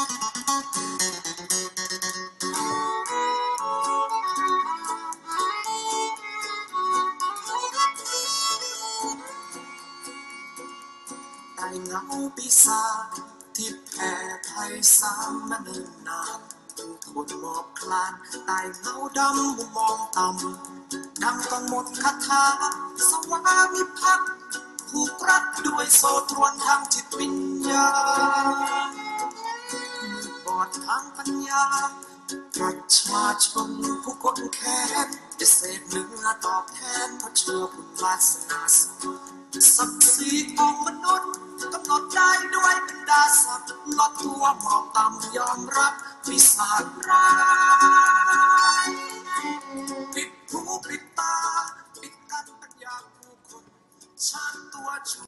ไต่เงาปีศาจที่แผ่ไพศาลมาเนิ่นนานทนหมอบคลานไต่เงาดำมุมมองต่ำดังต้องหมดคาถาสวามิภักดิ์ผูกรัดด้วยโซ่ตรวนทางจิตวิญญาณมืดบอดทางปัญญาประชาชนผู้คนแค้นจะเสพเนื้อตอบแทนเพราะเชื่อบุญวาสนาสูงศักดิ์ศรีของมนุษย์กำหนดได้ด้วยบรรดาศักดิ์ลดตัวหมอบต่ำยอมรับวิสาจร้ายปิดหูปิดตาปิดกั้นปัญญาผู้คนชาติตัวชู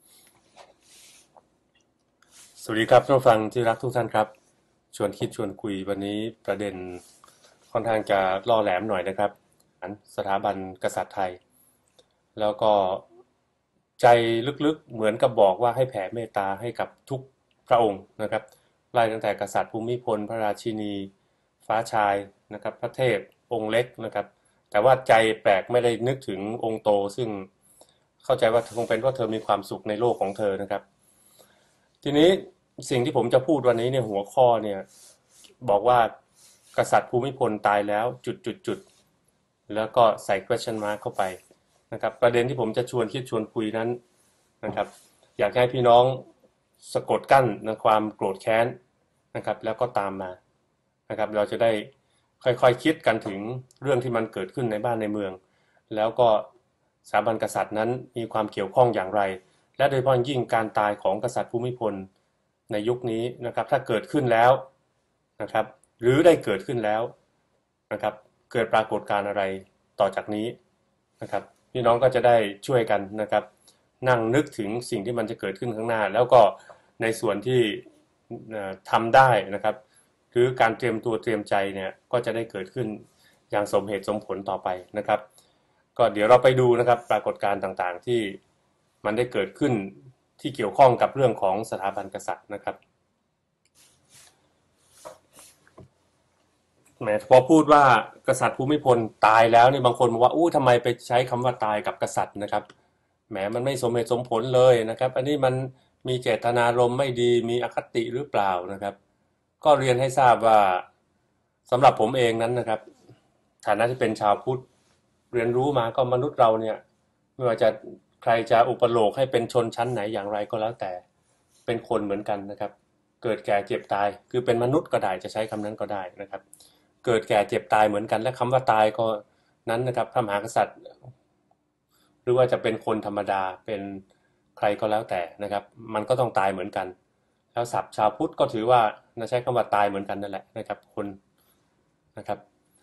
สวัสดีครับท่านผู้ฟังที่รักทุกท่านครับชวนคิดชวนคุยวันนี้ประเด็นค่อนข้างจะล่อแหลมหน่อยนะครับสถาบันกษัตริย์ไทยแล้วก็ใจลึกๆเหมือนกับบอกว่าให้แผ่เมตตาให้กับทุกพระองค์นะครับไล่ตั้งแต่กษัตริย์ภูมิพลพระราชินีฟ้าชายนะครับพระเทพองค์เล็กนะครับแต่ว่าใจแปลกไม่ได้นึกถึงองค์โตซึ่งเข้าใจว่าคงเป็นเพราะเธอมีความสุขในโลกของเธอนะครับทีนี้สิ่งที่ผมจะพูดวันนี้เนี่ยหัวข้อเนี่ยบอกว่ากษัตริย์ภูมิพลตายแล้วจุดแล้วก็ใส่ question mark เข้าไปนะครับประเด็นที่ผมจะชวนคิดชวนคุยนั้นนะครับอยากให้พี่น้องสะกดกั้นนะความโกรธแค้นนะครับแล้วก็ตามมานะครับเราจะได้ค่อยๆคิดกันถึงเรื่องที่มันเกิดขึ้นในบ้านในเมืองแล้วก็สถาบันกษัตริย์นั้นมีความเกี่ยวข้องอย่างไรและโดยเฉพาะยิ่งการตายของกษัตริย์ภูมิพลในยุคนี้นะครับถ้าเกิดขึ้นแล้วนะครับหรือได้เกิดขึ้นแล้วนะครับเกิดปรากฏการณ์อะไรต่อจากนี้นะครับพี่น้องก็จะได้ช่วยกันนะครับนั่งนึกถึงสิ่งที่มันจะเกิดขึ้นข้างหน้าแล้วก็ในส่วนที่ทำได้นะครับหรือการเตรียมตัวเตรียมใจเนี่ยก็จะได้เกิดขึ้นอย่างสมเหตุสมผลต่อไปนะครับก็เดี๋ยวเราไปดูนะครับปรากฏการณ์ต่างๆที่มันได้เกิดขึ้นที่เกี่ยวข้องกับเรื่องของสถาบันกษัตริย์นะครับแหมพอพูดว่ากษัตริย์ภูมิพลตายแล้วนี่บางคนบอกว่าอู้ทำไมไปใช้คำว่าตายกับกษัตริย์นะครับแหมมันไม่สมเหตุสมผลเลยนะครับอันนี้มันมีเจตนารมณ์ไม่ดีมีอคติหรือเปล่านะครับก็เรียนให้ทราบว่าสำหรับผมเองนั้นนะครับฐานะที่เป็นชาวพุทธเรียนรู้มาก็มนุษย์เราเนี่ยไม่ว่าจะใครจะอุปโลกให้เป็นชนชั้นไหนอย่างไรก็แล้วแต่เป็นคนเหมือนกันนะครับเกิดแก่เจ็บตายคือเป็นมนุษย์ก็ได้จะใช้คำนั้นก็ได้นะครับเกิดแก่เจ็บตายเหมือนกันและคำว่าตายก็นั้นนะครับพระมหากษัตริย์หรือว่าจะเป็นคนธรรมดาเป็นใครก็แล้วแต่นะครับมันก็ต้องตายเหมือนกันแล้วศัพท์ชาวพุทธก็ถือว่าใช้คำว่าตายเหมือนกันนั่นแหละนะครับคนนะครับ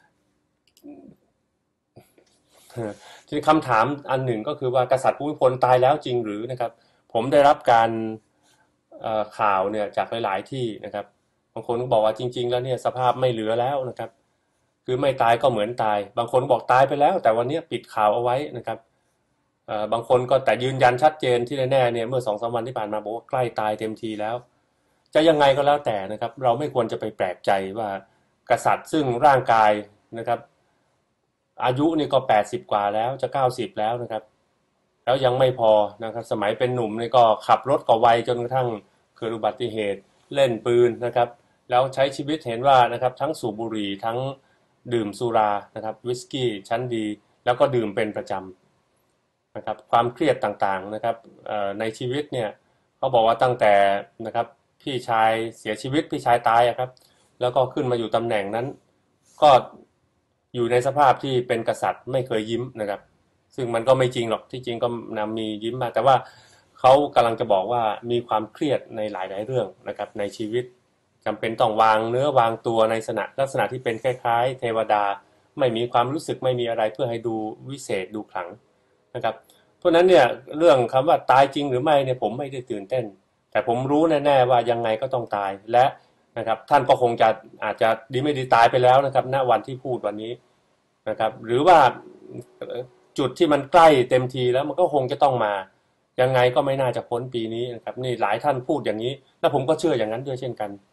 ทีนี้คำถามอันหนึ่งก็คือว่ากษัตริย์ภูมิพลตายแล้วจริงหรือนะครับผมได้รับการข่าวเนี่ยจากหลายๆที่นะครับบางคนก็บอกว่าจริงๆแล้วเนี่ยสภาพไม่เหลือแล้วนะครับคือไม่ตายก็เหมือนตายบางคนบอกตายไปแล้วแต่วันนี้ปิดข่าวเอาไว้นะครับบางคนก็แต่ยืนยันชัดเจนที่แน่ๆเนี่ยเมื่อ 2-3 วันที่ผ่านมาบอกว่าใกล้ตายเต็มทีแล้วจะยังไงก็แล้วแต่นะครับเราไม่ควรจะไปแปลกใจว่ากษัตริย์ซึ่งร่างกายนะครับอายุนี่ก็80กว่าแล้วจะ90แล้วนะครับแล้วยังไม่พอนะครับสมัยเป็นหนุ่มนี่ก็ขับรถก็ไวจนกระทั่งเกิดอุบัติเหตุเล่นปืนนะครับแล้วใช้ชีวิตเห็นว่านะครับทั้งสูบบุหรี่ทั้งดื่มสุรานะครับวิสกี้ชั้นดีแล้วก็ดื่มเป็นประจำนะครับความเครียดต่างๆนะครับในชีวิตเนี่ยเขาบอกว่าตั้งแต่นะครับพี่ชายเสียชีวิตพี่ชายตายครับแล้วก็ขึ้นมาอยู่ตำแหน่งนั้นก็อยู่ในสภาพที่เป็นกษัตริย์ไม่เคยยิ้มนะครับซึ่งมันก็ไม่จริงหรอกที่จริงก็มียิ้มมาแต่ว่าเขากำลังจะบอกว่ามีความเครียดในหลายๆเรื่องนะครับในชีวิตจำเป็นต้องวางเนื้อวางตัวในลักษณะที่เป็นคล้ายๆเทวดาไม่มีความรู้สึกไม่มีอะไรเพื่อให้ดูวิเศษดูขลังนะครับเพราะนั้นเนี่ยเรื่องคำว่าตายจริงหรือไม่เนี่ยผมไม่ได้ตื่นเต้นแต่ผมรู้แน่ๆว่ายังไงก็ต้องตายและนะครับท่านก็คงจะอาจจะดีไม่ดีตายไปแล้วนะครับณวันที่พูดวันนี้นะครับหรือว่าจุดที่มันใกล้เต็มทีแล้วมันก็คงจะต้องมายังไงก็ไม่น่าจะพ้นปีนี้นะครับนี่หลายท่านพูดอย่างนี้และผมก็เชื่ออย่างนั้นด้วยเช่นกัน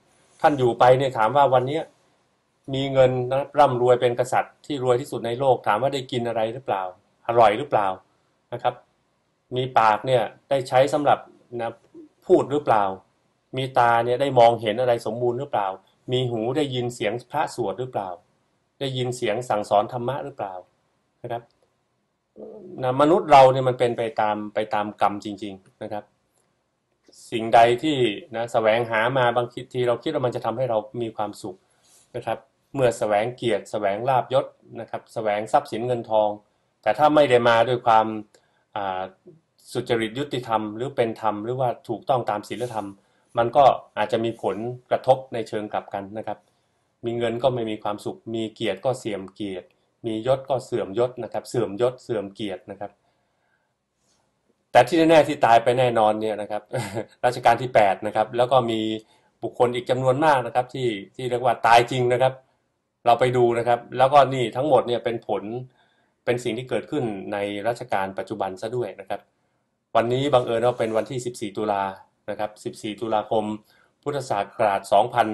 ท่านอยู่ไปเนี่ยถามว่าวันนี้มีเงินนะร่ำรวยเป็นกษัตริย์ที่รวยที่สุดในโลกถามว่าได้กินอะไรหรือเปล่าอร่อยหรือเปล่านะครับมีปากเนี่ยได้ใช้สำหรับนะพูดหรือเปล่ามีตาเนี่ยได้มองเห็นอะไรสมบูรณ์หรือเปล่ามีหูได้ยินเสียงพระสวดหรือเปล่าได้ยินเสียงสั่งสอนธรรมะหรือเปล่านะครับนะมนุษย์เราเนี่ยมันเป็นไปตามกรรมจริงๆนะครับสิ่งใดที่นะแสวงหามาบางทีเราคิดว่ามันจะทำให้เรามีความสุขนะครับเมื่อแสวงเกียรติแสวงลาภยศนะครับแสวงทรัพย์สินเงินทองแต่ถ้าไม่ได้มาด้วยความสุจริตยุติธรรมหรือเป็นธรรมหรือว่าถูกต้องตามศีลธรรมมันก็อาจจะมีผลกระทบในเชิงกลับกันนะครับมีเงินก็ไม่มีความสุขมีเกียรติก็เสื่อมเกียรติมียศก็เสื่อมยศนะครับเสื่อมยศเสื่อมเกียรตินะครับแต่ที่แน่ๆที่ตายไปแน่นอนเนี่ยนะครับรัชกาลที่8นะครับแล้วก็มีบุคคลอีกจำนวนมากนะครับที่เรียกว่าตายจริงนะครับเราไปดูนะครับแล้วก็นี่ทั้งหมดเนี่ยเป็นผลเป็นสิ่งที่เกิดขึ้นในรัชกาลปัจจุบันซะด้วยนะครับวันนี้บังเอิญว่าเป็นวันที่14ตุลานะครับ14ตุลาคมพุทธศักราช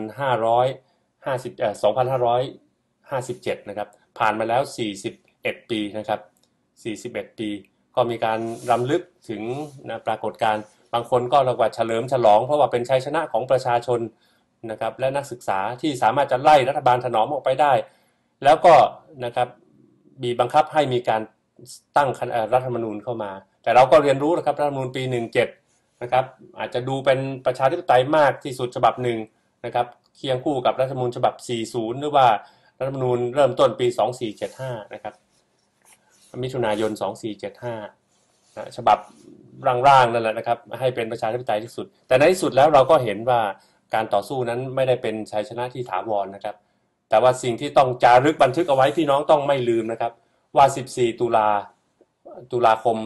2557นะครับผ่านมาแล้ว41ปีนะครับ41ปีก็มีการรำลึกถึงนะปรากฏการณ์บางคนก็เรียกว่าเฉลิมฉลองเพราะว่าเป็นชัยชนะของประชาชนนะครับและนักศึกษาที่สามารถจะไล่รัฐบาลถนอมออกไปได้แล้วก็นะครับบีบบังคับให้มีการตั้งรัฐธรรมนูญเข้ามาแต่เราก็เรียนรู้นะครับรัฐธรรมนูญปี17นะครับอาจจะดูเป็นประชาธิปไตยมากที่สุดฉบับหนึ่งนะครับเคียงคู่กับรัฐธรรมนูญฉบับ40หรือว่ารัฐธรรมนูญเริ่มต้นปี2475นะครับมิถุนายน2475ฉบับร่างๆนั่นแหละนะครับให้เป็นประชาธิปไตยที่สุดแต่ในที่สุดแล้วเราก็เห็นว่าการต่อสู้นั้นไม่ได้เป็นชัยชนะที่ถาวรนะครับแต่ว่าสิ่งที่ต้องจารึกบันทึกเอาไว้พี่น้องต้องไม่ลืมนะครับว่า14ตุลาคม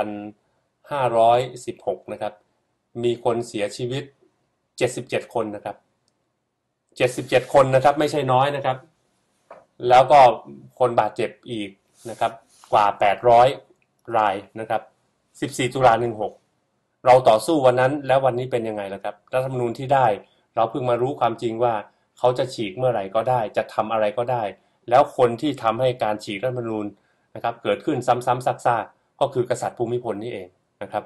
2516นะครับมีคนเสียชีวิต77คนนะครับ77คนนะครับไม่ใช่น้อยนะครับแล้วก็คนบาดเจ็บอีกนะครับกว่า800รายนะครับ14ตุลา16เราต่อสู้วันนั้นแล้ววันนี้เป็นยังไงล่ะครับรัฐธรรมนูญที่ได้เราเพิ่งมารู้ความจริงว่าเขาจะฉีกเมื่อไหร่ก็ได้จะทำอะไรก็ได้แล้วคนที่ทำให้การฉีกรัฐธรรมนูญนะครับเกิดขึ้นซ้ำๆซากๆก็คือกษัตริย์ภูมิพลนี่เองนะครับ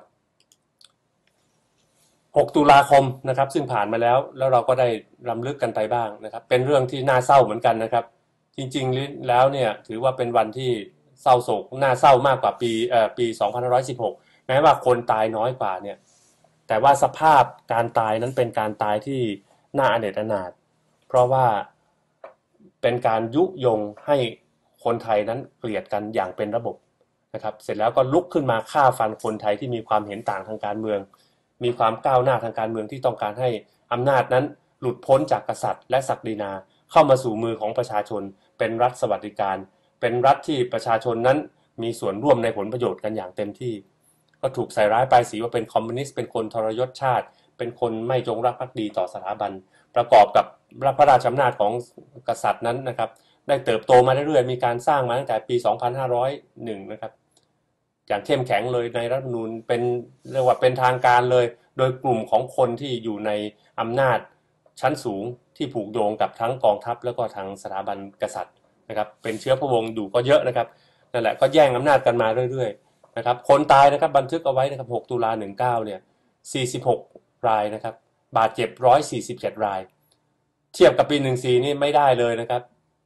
6ตุลาคมนะครับซึ่งผ่านมาแล้วเราก็ได้รำลึกกันไปบ้างนะครับเป็นเรื่องที่น่าเศร้าเหมือนกันนะครับจริงๆแล้วเนี่ยถือว่าเป็นวันที่เศร้าโศกน่าเศร้ามากกว่าปี2516แม้ว่าคนตายน้อยกว่าเนี่ยแต่ว่าสภาพการตายนั้นเป็นการตายที่น่าอเนจอนาถเพราะว่าเป็นการยุยงให้คนไทยนั้นเกลียดกันอย่างเป็นระบบนะครับเสร็จแล้วก็ลุกขึ้นมาฆ่าฟันคนไทยที่มีความเห็นต่างทางการเมืองมีความก้าวหน้าทางการเมืองที่ต้องการให้อำนาจนั้นหลุดพ้นจากกษัตริย์และศักดินาเข้ามาสู่มือของประชาชนเป็นรัฐสวัสดิการเป็นรัฐที่ประชาชนนั้นมีส่วนร่วมในผลประโยชน์กันอย่างเต็มที่ก็ถูกใส่ร้ายป้ายสีว่าเป็นคอมมิวนิสต์เป็นคนทรยศชาติเป็นคนไม่จงรักภักดีต่อสถาบันประกอบกับพระราชอำนาจของกษัตริย์นั้นนะครับได้เติบโตมาเรื่อยๆมีการสร้างมาตั้งแต่ปี2501นะครับอย่างเข้มแข็งเลยในรัฐธรรมนูญเป็นเรียกว่าเป็นทางการเลยโดยกลุ่มของคนที่อยู่ในอำนาจชั้นสูงที่ผูกโยงกับทั้งกองทัพแล้วก็ทางสถาบันกษัตริย์นะครับเป็นเชื้อพระวงศ์อยู่ก็เยอะนะครับนั่นแหละก็แย่งอำนาจกันมาเรื่อยๆนะครับคนตายนะครับบันทึกเอาไว้นะครับ6ตุลา19เนี่ย46รายนะครับบาดเจ็บ147รายเทียบกับปี14นี่ไม่ได้เลยนะครับ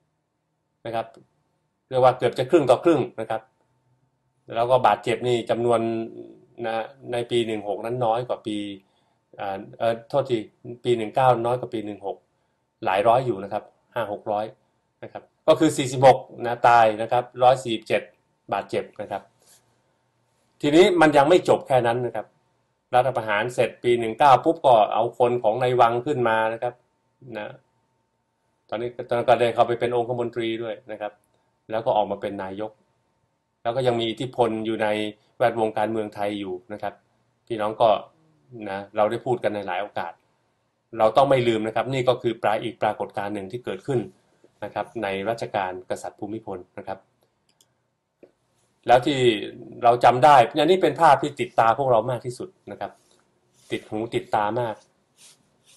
เรียกว่าเกือบจะครึ่งต่อครึ่งนะครับแล้วก็บาดเจ็บนี่จำนวนนะในปี16นั้นน้อยกว่าปีโทษทีปี19น้อยกว่าปี16หลายร้อยอยู่นะครับ5-600นะครับก็คือ46นะตายนะครับ147บาดเจ็บนะครับทีนี้มันยังไม่จบแค่นั้นนะครับรัฐประหารเสร็จปี19ปุ๊บก็เอาคนของในวังขึ้นมานะครับนะตอนนี้ก็ได้เข้าไปเป็นองคมนตรีด้วยนะครับแล้วก็ออกมาเป็นนายกแล้วก็ยังมีอิทธิพลอยู่ในแวดวงการเมืองไทยอยู่นะครับพี่น้องก็นะเราได้พูดกันในหลายโอกาสเราต้องไม่ลืมนะครับนี่ก็คืออีกปรากฏการณ์หนึ่งที่เกิดขึ้นนะครับในรัชกาลกษัตริย์ภูมิพลนะครับแล้วที่เราจำได้อันนี้เป็นภาพที่ติดตาพวกเรามากที่สุดนะครับติดหูติดตามาก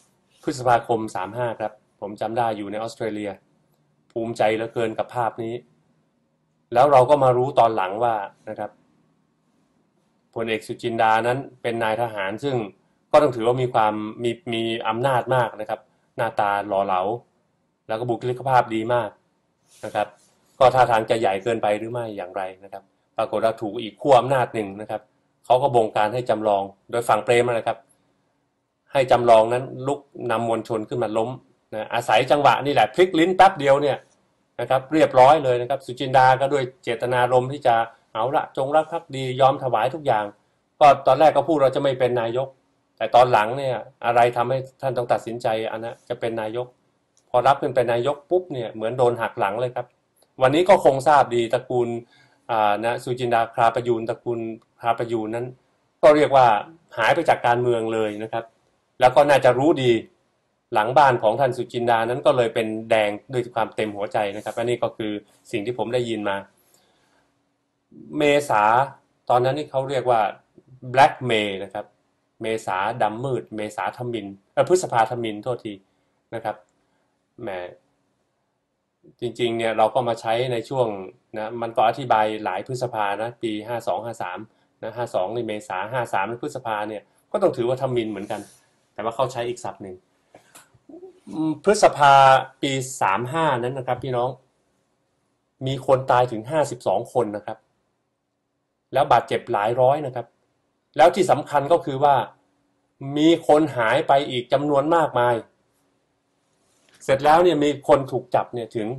พฤษภาคม35ครับผมจำได้อยู่ในออสเตรเลียภูมิใจเหลือเกินกับภาพนี้แล้วเราก็มารู้ตอนหลังว่านะครับพลเอกสุจินดานั้นเป็นนายทหารซึ่งก็ต้องถือว่ามีความมีอำนาจมากนะครับหน้าตาหล่อเหลาแล้วก็บุคลิกภาพดีมากนะครับก็ท่าทางจะใหญ่เกินไปหรือไม่อย่างไรนะครับปรากฏว่าถูกอีกขั้วอำนาจหนึ่งนะครับเขาก็บงการให้จำลองโดยฝั่งเปรมนะครับให้จำลองนั้นลุกนำมวลชนขึ้นมาล้มนะอาศัยจังหวะนี่แหละพลิกลิ้นแป๊บเดียวเนี่ยนะครับเรียบร้อยเลยนะครับสุจินดาก็ด้วยเจตนารมณ์ที่จะเอาละจงรักภักดียอมถวายทุกอย่างก็ตอนแรกก็พูดเราจะไม่เป็นนายกแต่ตอนหลังเนี่ยอะไรทำให้ท่านต้องตัดสินใจอันนั้นจะเป็นนายกพอรับเป็นนายกปุ๊บเนี่ยเหมือนโดนหักหลังเลยครับวันนี้ก็คงทราบดีตระกูลนะสุจินดาคราประยูนตระกูลคราประยูนนั้นก็เรียกว่าหายไปจากการเมืองเลยนะครับแล้วก็น่าจะรู้ดีหลังบ้านของท่านสุจินดานั้นก็เลยเป็นแดงด้วยความเต็มหัวใจนะครับอันนี้ก็คือสิ่งที่ผมได้ยินมาเมษาตอนนั้นนี่เขาเรียกว่า Black May นะครับเมษาดำมืดเมษาทมิฬพฤษภาทมิฬโทษทีนะครับแหมจริงๆเนี่ยเราก็มาใช้ในช่วงนะมันก็อธิบายหลายพฤษภานะปี52 53นะ52ในเมษา53ในพฤษภาเนี่ยก็ต้องถือว่าทมิฬเหมือนกันแต่ว่าเขาใช้อีกศัพท์หนึ่งพฤษภาปี35นั้นนะครับพี่น้องมีคนตายถึง52คนนะครับแล้วบาดเจ็บหลายร้อยนะครับแล้วที่สำคัญก็คือว่ามีคนหายไปอีกจำนวนมากมายเสร็จแล้วเนี่ยมีคนถูกจับเนี่ยถึง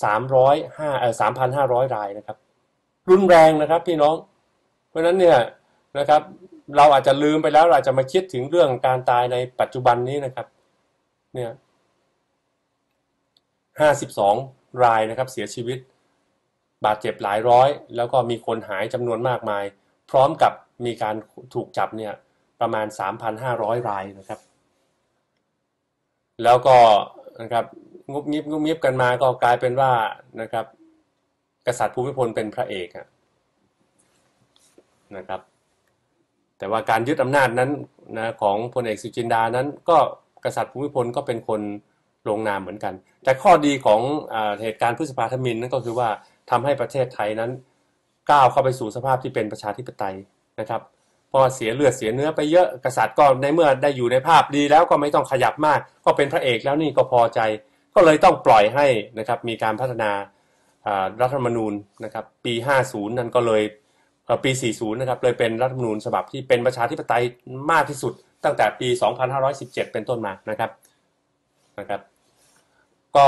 3,500 รายนะครับรุนแรงนะครับพี่น้องเพราะฉะนั้นเนี่ยนะครับเราอาจจะลืมไปแล้วเราอาจจะมาคิดถึงเรื่องการตายในปัจจุบันนี้นะครับเนี่ย52 รายนะครับเสียชีวิตบาดเจ็บหลายร้อยแล้วก็มีคนหายจำนวนมากมายพร้อมกับมีการถูกจับเนี่ยประมาณ 3,500 รายนะครับแล้วก็นะครับงุบงิบกันมาก็กลายเป็นว่านะครับกษัตริย์ภูมิพลเป็นพระเอกนะครับแต่ว่าการยึดอำนาจนั้นนะของพลเอกสุจินดานั้นก็กษัตริย์ภูมิพลก็เป็นคนลงนามเหมือนกันแต่ข้อดีของเหตุการณ์พฤษภาธมิฬนั่นก็คือว่าทำให้ประเทศไทยนั้นก้าวเข้าไปสู่สภาพที่เป็นประชาธิปไตยนะครับพอเสียเลือดเสียเนื้อไปเยอะกษัตริย์ก็ในเมื่อได้อยู่ในภาพดีแล้วก็ไม่ต้องขยับมากก็เป็นพระเอกแล้วนี่ก็พอใจก็เลยต้องปล่อยให้นะครับมีการพัฒนารัฐธรรมนูญนะครับปี50นั่นก็เลยปี40นะครับเลยเป็นรัฐธรรมนูญฉบับที่เป็นประชาธิปไตยมากที่สุดตั้งแต่ปี2517เป็นต้นมานะครับก็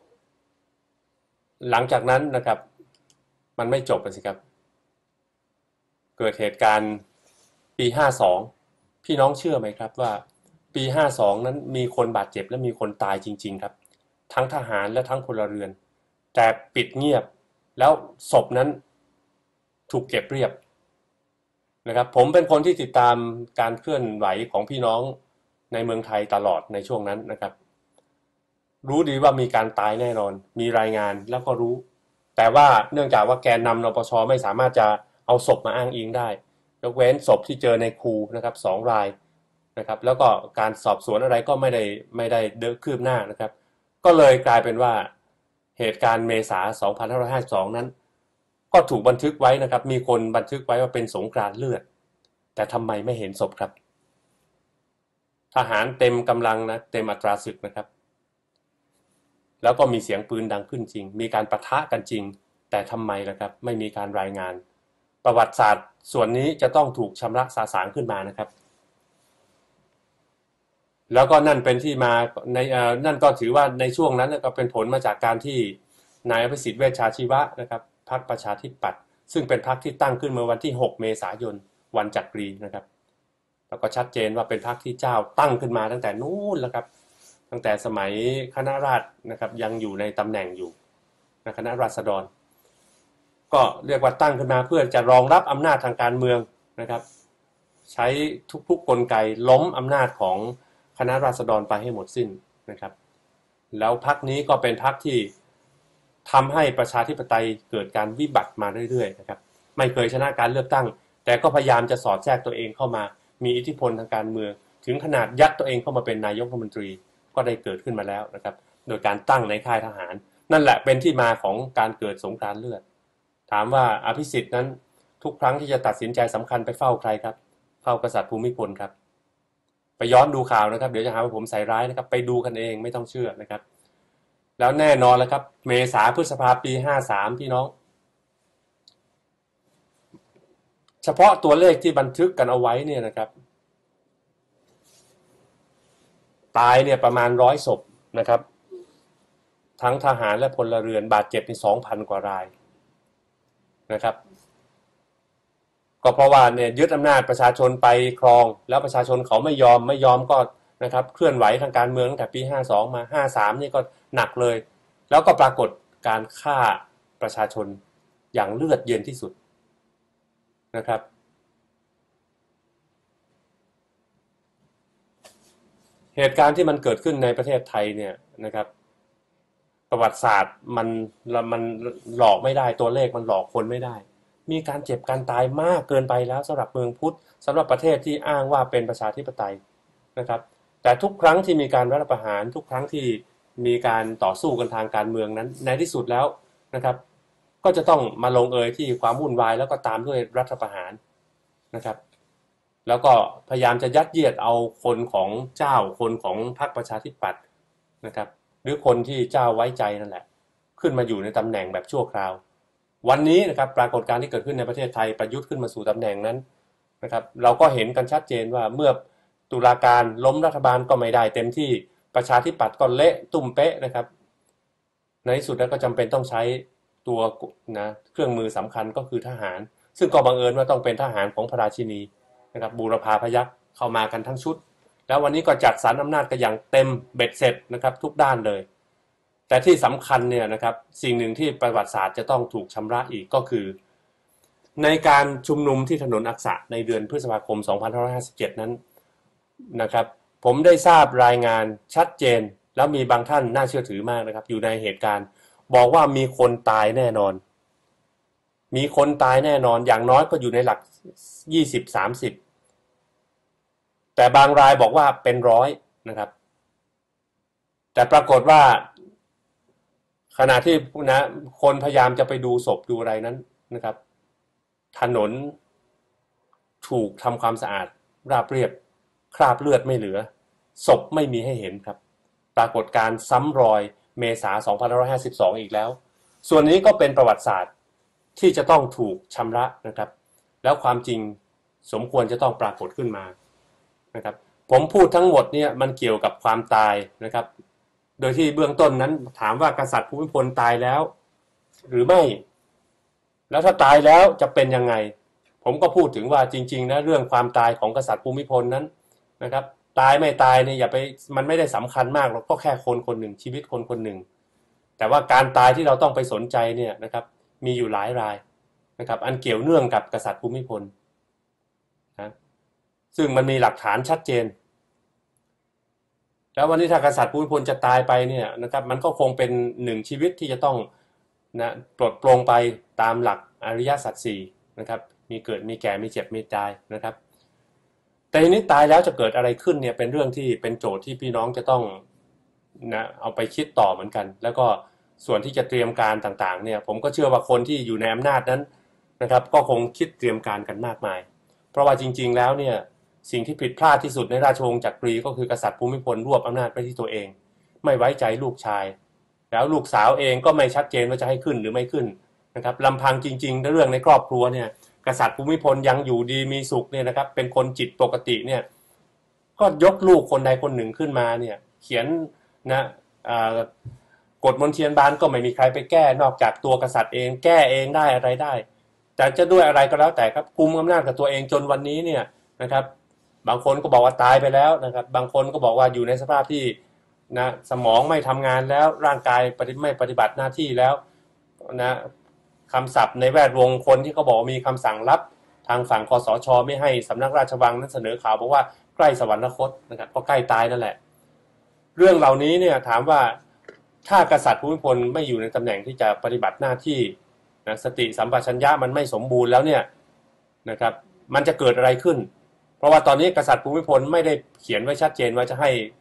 หลังจากนั้นนะครับมันไม่จบสิครับเกิดเหตุการณ์ปี52พี่น้องเชื่อไหมครับว่าปี52นั้นมีคนบาดเจ็บและมีคนตายจริงๆครับทั้งทหารและทั้งพลเรือนแต่ปิดเงียบแล้วศพนั้นถูกเก็บเรียบนะครับผมเป็นคนที่ติดตามการเคลื่อนไหวของพี่น้องในเมืองไทยตลอดในช่วงนั้นนะครับรู้ดีว่ามีการตายแน่นอนมีรายงานแล้วก็รู้แต่ว่าเนื่องจากว่าแกนนำนปช.ไม่สามารถจะเอาศพมาอ้างอิงได้ยกเว้นศพที่เจอในคูนะครับ2 รายนะครับแล้วก็การสอบสวนอะไรก็ไม่ได้คืบหน้านะครับก็เลยกลายเป็นว่าเหตุการณ์เมษายน2552นั้นก็ถูกบันทึกไว้นะครับมีคนบันทึกไว้ว่าเป็นสงกรานต์เลือดแต่ทำไมไม่เห็นศพครับทหารเต็มกำลังนะเต็มอัตราศึกนะครับแล้วก็มีเสียงปืนดังขึ้นจริงมีการปะทะกันจริงแต่ทำไมล่ะครับไม่มีการรายงานประวัติศาสตร์ส่วนนี้จะต้องถูกชำระสาสางขึ้นมานะครับแล้วก็นั่นเป็นที่มาในนั่นก็ถือว่าในช่วงนั้นก็เป็นผลมาจากการที่นายอภิสิทธิ์เวชชาชีวะนะครับพรรคประชาธิปัตย์ซึ่งเป็นพรรคที่ตั้งขึ้นเมื่อวันที่6 เมษายนวันจักรีนะครับแล้วก็ชัดเจนว่าเป็นพรรคที่เจ้าตั้งขึ้นมาตั้งแต่นู้นแล้วครับตั้งแต่สมัยคณะราษฎรนะครับยังอยู่ในตำแหน่งอยู่นะคณะราษฎรก็เรียกว่าตั้งขึ้นมาเพื่อจะรองรับอำนาจทางการเมืองนะครับใช้ทุกๆกลไกล้มอำนาจของคณะราษฎรไปให้หมดสิ้นนะครับแล้วพรรคนี้ก็เป็นพรรคที่ทำให้ประชาธิปไตยเกิดการวิบัติมาเรื่อยๆนะครับไม่เคยชนะการเลือกตั้งแต่ก็พยายามจะสอดแทรกตัวเองเข้ามามีอิทธิพลทางการเมืองถึงขนาดยัดตัวเองเข้ามาเป็นนายกรัฐมนตรีก็ได้เกิดขึ้นมาแล้วนะครับโดยการตั้งในค่ายทหารนั่นแหละเป็นที่มาของการเกิดสงครามเลือดถามว่าอภิสิทธิ์นั้นทุกครั้งที่จะตัดสินใจสำคัญไปเฝ้าใครครับเฝ้ากษัตริย์ภูมิพลครับไปย้อนดูข่าวนะครับเดี๋ยวจะหาว่าผมใส่ร้ายนะครับไปดูกันเองไม่ต้องเชื่อนะครับแล้วแน่นอนแล้วครับเมษาพฤษภาปี53พี่น้องเฉพาะตัวเลขที่บันทึกกันเอาไว้เนี่ยนะครับตายเนี่ยประมาณ100 ศพนะครับทั้งทหารและพลเรือนบาดเจ็บใน 2,000 กว่ารายนะครับก็เพราะว่าเนี่ยยึดอำนาจประชาชนไปครองแล้วประชาชนเขาไม่ยอมก็นะครับเคลื่อนไหวทางการเมืองตั้งแต่ปี52มา53นี่ก็หนักเลยแล้วก็ปรากฏการฆ่าประชาชนอย่างเลือดเย็นที่สุดนะครับเหตุการณ์ที่มันเกิดขึ้นในประเทศไทยเนี่ยนะครับประวัติศาสตร์มันหลอกไม่ได้ตัวเลขมันหลอกคนไม่ได้มีการเจ็บการตายมากเกินไปแล้วสำหรับเมืองพุทธสำหรับประเทศที่อ้างว่าเป็นประชาธิปไตยนะครับแต่ทุกครั้งที่มีการรัฐประหารทุกครั้งที่มีการต่อสู้กันทางการเมืองนั้นในที่สุดแล้วนะครับก็จะต้องมาลงเอยที่ความวุ่นวายแล้วก็ตามด้วยรัฐประหารนะครับแล้วก็พยายามจะยัดเยียดเอาคนของเจ้าคนของพรรคประชาธิปัตย์นะครับหรือคนที่เจ้าไว้ใจนั่นแหละขึ้นมาอยู่ในตำแหน่งแบบชั่วคราววันนี้นะครับปรากฏการณ์ที่เกิดขึ้นในประเทศไทยประยุทธ์ขึ้นมาสู่ตำแหน่งนั้นนะครับเราก็เห็นกันชัดเจนว่าเมื่อตุลาการล้มรัฐบาลก็ไม่ได้เต็มที่ประชาธิปัตย์ก็เละตุ่มเป๊ะนะครับในที่สุดแล้วก็จำเป็นต้องใช้ตัวนะเครื่องมือสำคัญก็คือทหารซึ่งก็บังเอิญว่าต้องเป็นทหารของพระราชินีนะครับบูรพาพยัคฆ์เข้ามากันทั้งชุดแล้ววันนี้ก็จัดสรรอำนาจกันอย่างเต็มเบ็ดเสร็จนะครับทุกด้านเลยแต่ที่สำคัญเนี่ยนะครับสิ่งหนึ่งที่ประวัติศาสตร์จะต้องถูกชำระอีกก็คือในการชุมนุมที่ถนนอักษะในเดือนพฤษภาคม2557นั้นนะครับผมได้ทราบรายงานชัดเจนแล้วมีบางท่านน่าเชื่อถือมากนะครับอยู่ในเหตุการณ์บอกว่ามีคนตายแน่นอนมีคนตายแน่นอนอย่างน้อยก็อยู่ในหลัก20-30แต่บางรายบอกว่าเป็น100นะครับแต่ปรากฏว่าขณะที่นะคนพยายามจะไปดูศพดูอะไรนั้นนะครับถนนถูกทำความสะอาดราบเรียบคราบเลือดไม่เหลือศพไม่มีให้เห็นครับปรากฏการณ์ซ้ำรอยเมษายน2552อีกแล้วส่วนนี้ก็เป็นประวัติศาสตร์ที่จะต้องถูกชำระนะครับแล้วความจริงสมควรจะต้องปรากฏขึ้นมานะครับผมพูดทั้งหมดเนี่ยมันเกี่ยวกับความตายนะครับโดยที่เบื้องต้นนั้นถามว่ากษัตริย์ภูมิพลตายแล้วหรือไม่แล้วถ้าตายแล้วจะเป็นยังไงผมก็พูดถึงว่าจริงๆนะเรื่องความตายของกษัตริย์ภูมิพลนั้นนะครับตายไม่ตายเนี่ยอย่าไปมันไม่ได้สำคัญมากหรอกก็แค่คนคนหนึ่งชีวิตคนคนหนึ่งแต่ว่าการตายที่เราต้องไปสนใจเนี่ยนะครับมีอยู่หลายรายนะครับอันเกี่ยวเนื่องกับกษัตริย์ภูมิพลนะซึ่งมันมีหลักฐานชัดเจนแล้ววันนี้ถ้ากษัตริย์ภูมิพลจะตายไปเนี่ยนะครับมันก็คงเป็นหนึ่งชีวิตที่จะต้องนะปลดปลงไปตามหลักอริยสัจสี่นะครับมีเกิดมีแก่มีเจ็บมีตายนะครับแต่ทีนี้ตายแล้วจะเกิดอะไรขึ้นเนี่ยเป็นเรื่องที่เป็นโจทย์ที่พี่น้องจะต้องนะเอาไปคิดต่อเหมือนกันแล้วก็ส่วนที่จะเตรียมการต่างๆเนี่ยผมก็เชื่อว่าคนที่อยู่ในอำนาจนั้นนะครับก็คงคิดเตรียมการกันมากมายเพราะว่าจริงๆแล้วเนี่ยสิ่งที่ผิดพลาดที่สุดในราชวงศ์จักรีก็คือกษัตริย์ภูมิพลรวบอำนาจไปที่ตัวเองไม่ไว้ใจลูกชายแล้วลูกสาวเองก็ไม่ชัดเจนว่าจะให้ขึ้นหรือไม่ขึ้นนะครับลำพังจริงๆเรื่องในครอบครัวเนี่ยกษัตริย์ภูมิพลยังอยู่ดีมีสุขเนี่ยนะครับเป็นคนจิตปกติเนี่ยก็ยกลูกคนใดคนหนึ่งขึ้นมาเนี่ยเขียนนะกฎมนเทียนบานก็ไม่มีใครไปแก้นอกจากตัวกษัตริย์เองแก้เองได้อะไรได้แต่จะด้วยอะไรก็แล้วแต่ครับกุมอำนาจกับตัวเองจนวันนี้เนี่ยนะครับบางคนก็บอกว่าตายไปแล้วนะครับบางคนก็บอกว่าอยู่ในสภาพที่นะสมองไม่ทำงานแล้วร่างกายไม่ปฏิบัติหน้าที่แล้วนะคำศัพท์ในแวดวงคนที่เขาบอกมีคำสั่งลับทางฝั่งคสช.ไม่ให้สำนักราชวังนั้นเสนอข่าวบอกว่าใกล้สวรรคตนะครับก็ใกล้ตายนั่นแหละเรื่องเหล่านี้เนี่ยถามว่าถ้ากษัตริย์ภูมิพลไม่อยู่ในตำแหน่งที่จะปฏิบัติหน้าที่นะสติสัมปชัญญะมันไม่สมบูรณ์แล้วเนี่ยนะครับมันจะเกิดอะไรขึ้นเพราะว่าตอนนี้กษัตริย์ภูมิพลไม่ได้เขียนไว้ชัดเจนว่าจะให้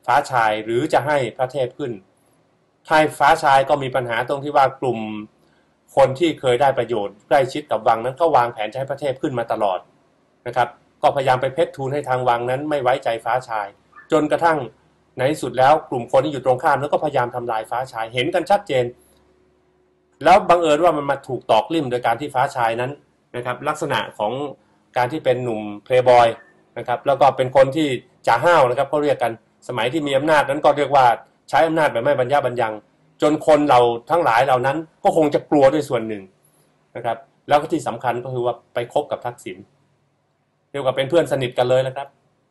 ฟ้าชายหรือจะให้พระเทพขึ้นให้ฟ้าชายก็มีปัญหาตรงที่ว่ากลุ่มคนที่เคยได้ประโยชน์ใกล้ชิดกับวังนั้นก็วางแผนจะให้พระเทพขึ้นมาตลอดนะครับก็พยายามไปเพชรทูลให้ทางวังนั้นไม่ไว้ใจฟ้าชายจนกระทั่งในที่สุดแล้วกลุ่มคนที่อยู่ตรงข้ามแล้วก็พยายามทำลายฟ้าชายเห็นกันชัดเจนแล้วบังเอิญว่ามันมาถูกตอกลิ่มโดยการที่ฟ้าชายนั้นนะครับลักษณะของการที่เป็นหนุ่มเพลย์บอยนะครับแล้วก็เป็นคนที่จ่าห้าวนะครับเขาเรียกกันสมัยที่มีอำนาจนั้นก็เรียกว่าใช้อำนาจแบบไม่บรรยะบรรยังจนคนเราทั้งหลายเหล่านั้นก็คงจะกลัวด้วยส่วนหนึ่งนะครับแล้วก็ที่สำคัญก็คือว่าไปคบกับทักษิณเรียกว่าเป็นเพื่อนสนิทกันเลยนะครับ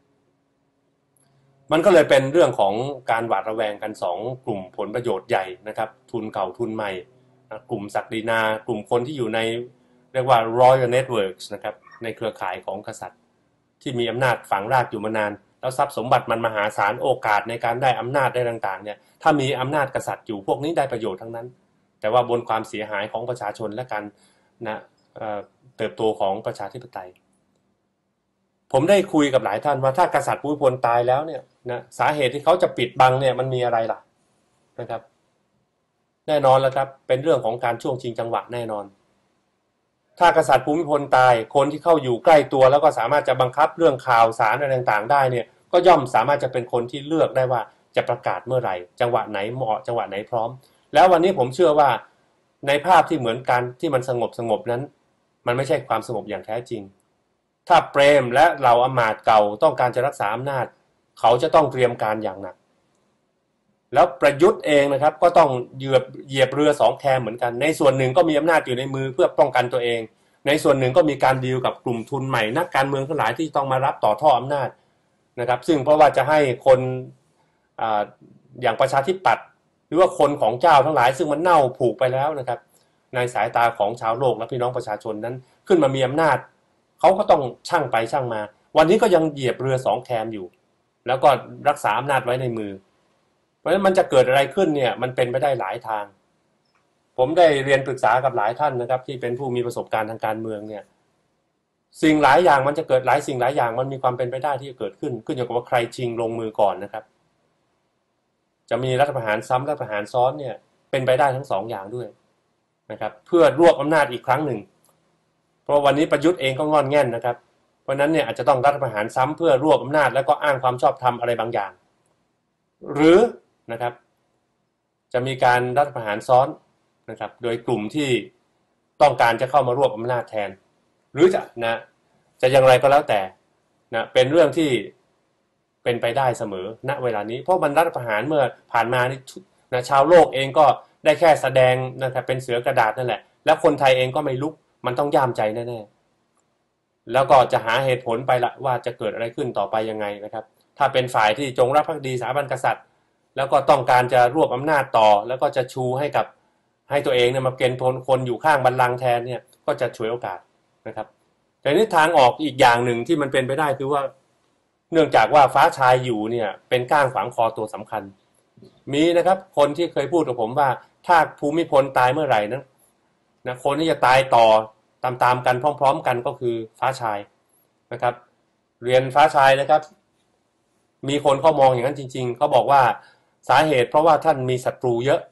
มันก็เลยเป็นเรื่องของการหวาดระแวงกัน2กลุ่มผลประโยชน์ใหญ่นะครับทุนเก่าทุนใหม่กลุ่มศักดินากลุ่มคนที่อยู่ในเรียกว่า Royal Networks นะครับในเครือข่ายของกษัตริย์ที่มีอำนาจฝังรากอยู่มานานแล้วทรัพย์สมบัติมันมหาศาลโอกาสในการได้อำนาจได้ต่างๆเนี่ยถ้ามีอำนาจกษัตริย์อยู่พวกนี้ได้ประโยชน์ทั้งนั้นแต่ว่าบนความเสียหายของประชาชนและการเติบโตของประชาธิปไตยผมได้คุยกับหลายท่านว่าถ้ากษัตริย์ภูมิพลตายแล้วเนี่ยนะสาเหตุที่เขาจะปิดบังเนี่ยมันมีอะไรล่ะนะครับแน่นอนแล้วครับเป็นเรื่องของการช่วงชิงจังหวะแน่นอนถ้ากษัตริย์ภูมิพลตายคนที่เข้าอยู่ใกล้ตัวแล้วก็สามารถจะบังคับเรื่องข่าวสารอะไรต่างๆได้เนี่ยก็ย่อมสามารถจะเป็นคนที่เลือกได้ว่าจะประกาศเมื่อไหร่จังหวะไหนเหมาะจังหวะไหนพร้อมแล้ววันนี้ผมเชื่อว่าในภาพที่เหมือนกันที่มันสงบนั้นมันไม่ใช่ความสงบอย่างแท้จริงถ้าเปรมและเหล่าอำมาตย์เก่าต้องการจะรักษาอำนาจเขาจะต้องเตรียมการอย่างหนักแล้วประยุทธ์เองนะครับก็ต้องเหยียบเรือ2แคมเหมือนกันในส่วนหนึ่งก็มีอำนาจอยู่ในมือเพื่อป้องกันตัวเองในส่วนหนึ่งก็มีการดีลกับกลุ่มทุนใหม่นักการเมืองทั้งหลายที่ต้องมารับต่อท่ออำนาจนะครับซึ่งเพราะว่าจะให้คนอย่างประชาธิปัตย์หรือว่าคนของเจ้าทั้งหลายซึ่งมันเน่าผุไปแล้วนะครับในสายตาของชาวโลกและพี่น้องประชาชนนั้นขึ้นมามีอำนาจเขาก็ต้องชั่งไปชั่งมาวันนี้ก็ยังเหยียบเรือ2แคมอยู่แล้วก็รักษาอำนาจไว้ในมือเพราะฉะนั้นมันจะเกิดอะไรขึ้นเนี่ยมันเป็นไปได้หลายทางผมได้เรียนปรึกษากับหลายท่านนะครับที่เป็นผู้มีประสบการณ์ทางการเมืองเนี่ยสิ่งหลายอย่างมันจะเกิดหลายสิ่งหลายอย่างมันมีความเป็นไปได้ที่จะเกิดขึ้นอยู่กับว่าใครชิงลงมือก่อนนะครับจะมีรัฐประหารซ้ำรัฐประหารซ้อนเนี่ยเป็นไปได้ทั้ง2อย่างด้วยนะครับเพื่อรวบอำนาจอีกครั้งหนึ่งเพราะวันนี้ประยุทธ์เองก็งอนแง่นนะครับเพราะนั้นเนี่ยอาจจะต้องรัฐประหารซ้ำเพื่อรวบอำนาจแล้วก็อ้างความชอบธรรมอะไรบางอย่างหรือนะครับจะมีการรัฐประหารซ้อนนะครับโดยกลุ่มที่ต้องการจะเข้ามารวบอำนาจแทนหรือจะอย่างไรก็แล้วแต่เป็นเรื่องที่เป็นไปได้เสมอณเวลานี้เพราะมันรัฐประหารเมื่อผ่านมานี่ชาวโลกเองก็ได้แค่แสดงนะครับเป็นเสือกระดาษนั่นแหละแล้วคนไทยเองก็ไม่ลุกมันต้องย่ามใจแน่ๆแล้วก็จะหาเหตุผลไปละว่าจะเกิดอะไรขึ้นต่อไปยังไงนะครับถ้าเป็นฝ่ายที่จงรักภักดีสถาบันกษัตริย์แล้วก็ต้องการจะรวบอำนาจต่อแล้วก็จะชูให้ตัวเองเนี่ยมาเป็นคนอยู่ข้างบัลลังก์แทนเนี่ยก็จะฉวยโอกาสนะครับแต่นี่ทางออกอีกอย่างหนึ่งที่มันเป็นไปได้คือว่าเนื่องจากว่าฟ้าชายอยู่เนี่ยเป็นก้างขวางคอตัวสำคัญมีนะครับคนที่เคยพูดกับผมว่าถ้าภูมิพลตายเมื่อไหร่นะคนที่จะตายต่อตามๆกันพร้อมๆกันก็คือฟ้าชายนะครับเรียนฟ้าชายนะครับมีคนเขามองอย่างนั้นจริงๆเขาบอกว่าสาเหตุเพราะว่าท่านมีศัตรูเยอะ